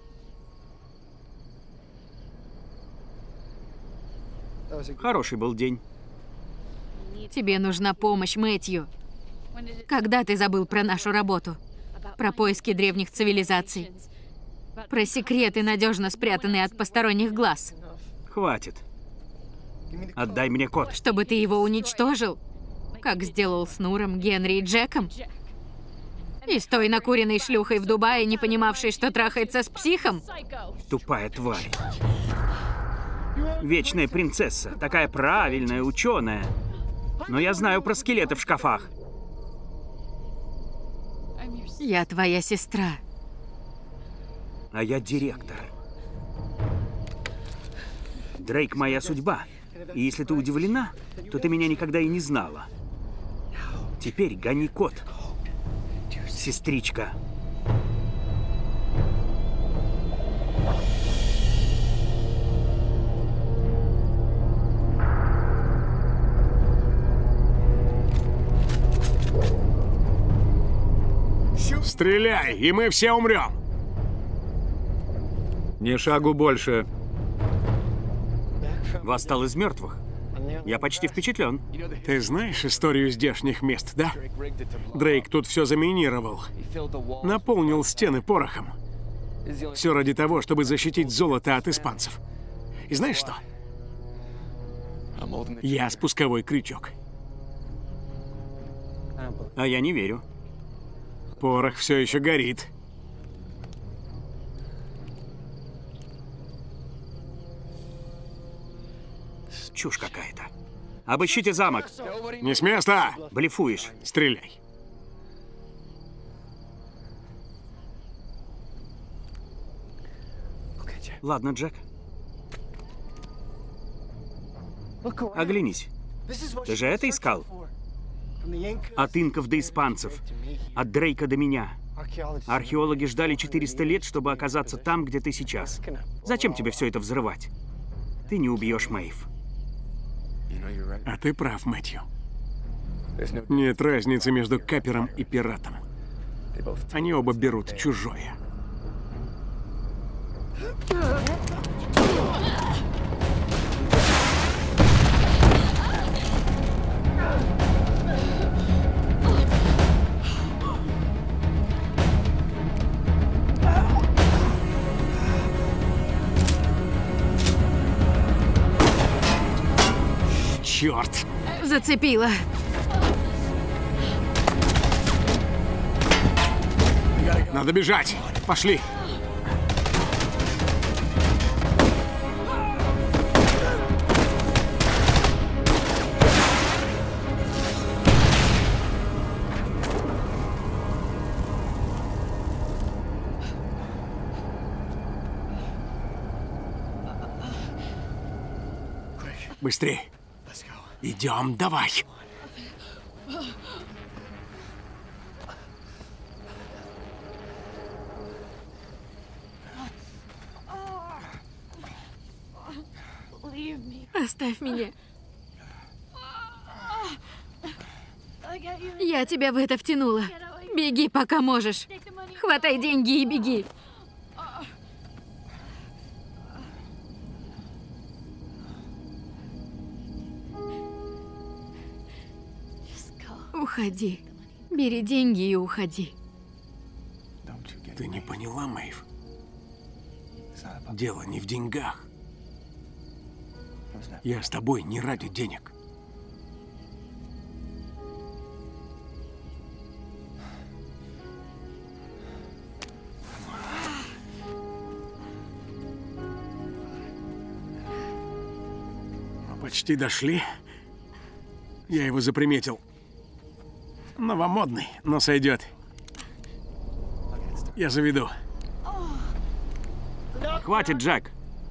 Хороший был день. Тебе нужна помощь, Мэтью. Когда ты забыл про нашу работу? Про поиски древних цивилизаций? Про секреты, надежно спрятанные от посторонних глаз? Хватит. Отдай мне код. Чтобы ты его уничтожил? Как сделал с Нуром, Генри и Джеком? И с той накуренной шлюхой в Дубае, не понимавшей, что трахается с психом? Тупая тварь. Вечная принцесса. Такая правильная, ученая. Но я знаю про скелеты в шкафах. Я твоя сестра. А я директор. Дрейк — моя судьба. И если ты удивлена, то ты меня никогда и не знала. Теперь гони код, сестричка. Стреляй, и мы все умрем. Ни шагу больше. Восстал из мертвых. Я почти впечатлен. Ты знаешь историю здешних мест, да? Дрейк тут все заминировал. Наполнил стены порохом. Все ради того, чтобы защитить золото от испанцев. И знаешь что? Я спусковой крючок. А я не верю. Порох все еще горит. Чушь какая-то. Обыщите замок. Не с места! Блефуешь. Стреляй. Ладно, Джек. Оглянись. Ты же это искал? От инков до испанцев. От Дрейка до меня. Археологи ждали четыреста лет, чтобы оказаться там, где ты сейчас. Зачем тебе все это взрывать? Ты не убьешь Мэйв. А ты прав, Мэтью. Нет разницы между капером и пиратом. Они оба берут чужое. Черт! Зацепила. Надо бежать! Пошли! Быстрее! Идем, давай! Оставь меня. Я тебя в это втянула. Беги, пока можешь. Хватай деньги и беги. Уходи. Бери деньги и уходи. Ты не поняла, Мэйв? Дело не в деньгах. Я с тобой не ради денег. Мы почти дошли. Я его заприметил. Новомодный, но сойдет. Я заведу. Хватит, Джек.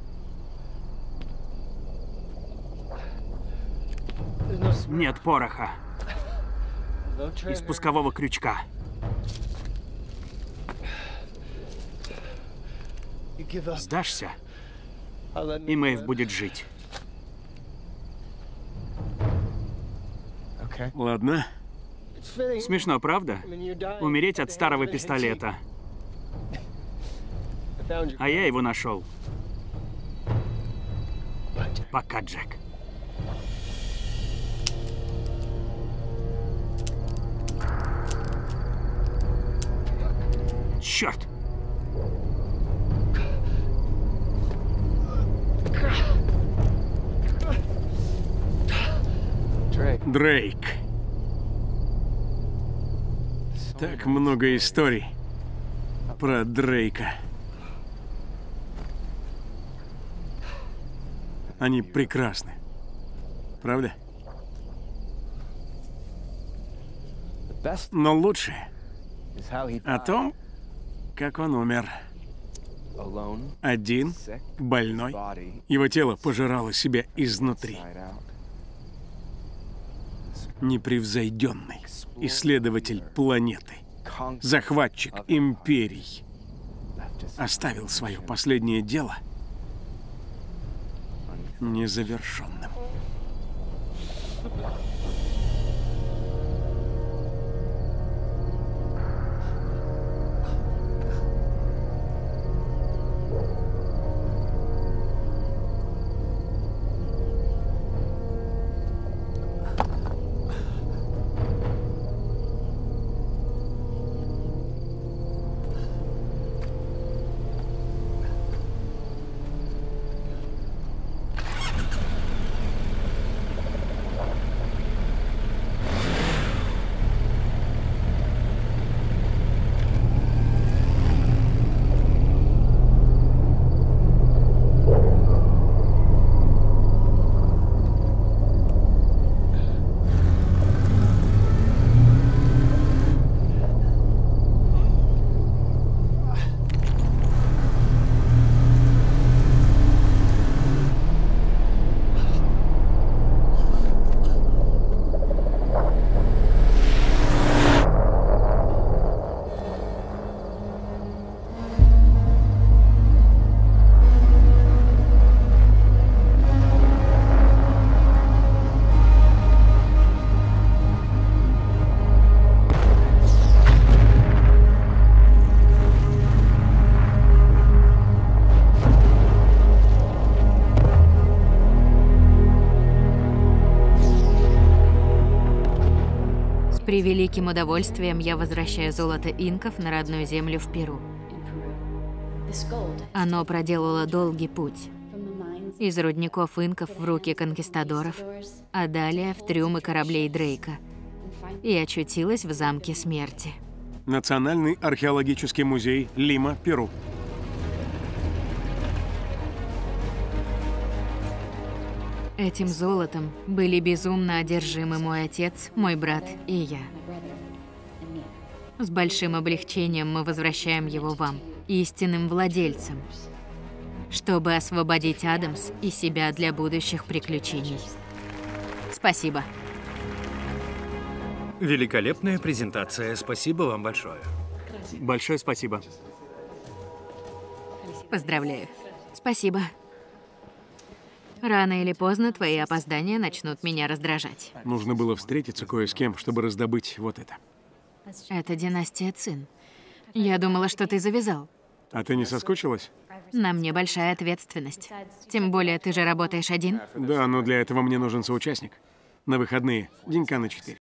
Нет пороха. И спускового крючка. Сдашься, и Мэйв будет жить. Ладно. Смешно, правда? Умереть от старого пистолета. А я его нашел. Пока, Джек. Черт! Дрейк. Так много историй про Дрейка. Они прекрасны. Правда? Но лучшее о том, как он умер. Один, больной. Его тело пожирало себя изнутри. Непревзойденный исследователь планеты, захватчик империй, оставил свое последнее дело незавершенным. С превеликим удовольствием я возвращаю золото инков на родную землю в Перу. Оно проделало долгий путь. Из рудников инков в руки конкистадоров, а далее в трюмы кораблей Дрейка. И очутилась в замке смерти. Национальный археологический музей, Лима, Перу. Этим золотом были безумно одержимы мой отец, мой брат и я. С большим облегчением мы возвращаем его вам, истинным владельцам, чтобы освободить Адамс и себя для будущих приключений. Спасибо. Великолепная презентация. Спасибо вам большое. Большое спасибо. Поздравляю. Спасибо. Рано или поздно твои опоздания начнут меня раздражать. Нужно было встретиться кое с кем, чтобы раздобыть вот это. Это династия Цин. Я думала, что ты завязал. А ты не соскучилась? На мне большая ответственность. Тем более, ты же работаешь один. Да, но для этого мне нужен соучастник. На выходные, денька на четыре.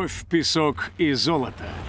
Кровь, песок и золото.